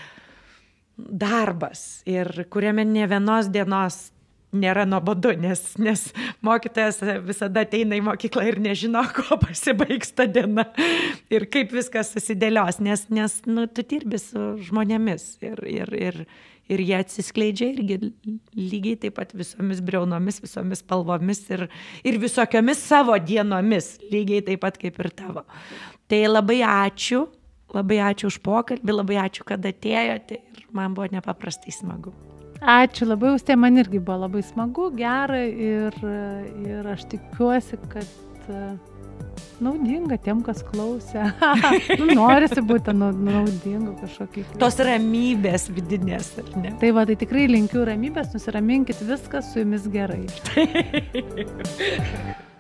darbas ir kuriame ne vienos dienos nėra nuobodu, nes mokytojas visada ateina į mokyklą ir nežino, ko pasibaigs ta diena ir kaip viskas susidėlios, nes tu dirbi su žmonėmis ir jie atsiskleidžia irgi lygiai taip pat visomis briaunomis, visomis spalvomis ir visokiomis savo dienomis, lygiai taip pat kaip ir tavo. Tai labai ačiū už pokalbį, labai ačiū, kad atėjote ir man buvo nepaprastai smagu. Ačiū labai, Austėja, man irgi buvo labai smagu, gera ir aš tikiuosi, kad naudinga tiem, kas klausė. Norisi būti naudingu kažkokį. Tos ramybės vidinės, ar ne? Tai tai tikrai linkiu ramybės, nusiraminkit, viskas su jumis gerai.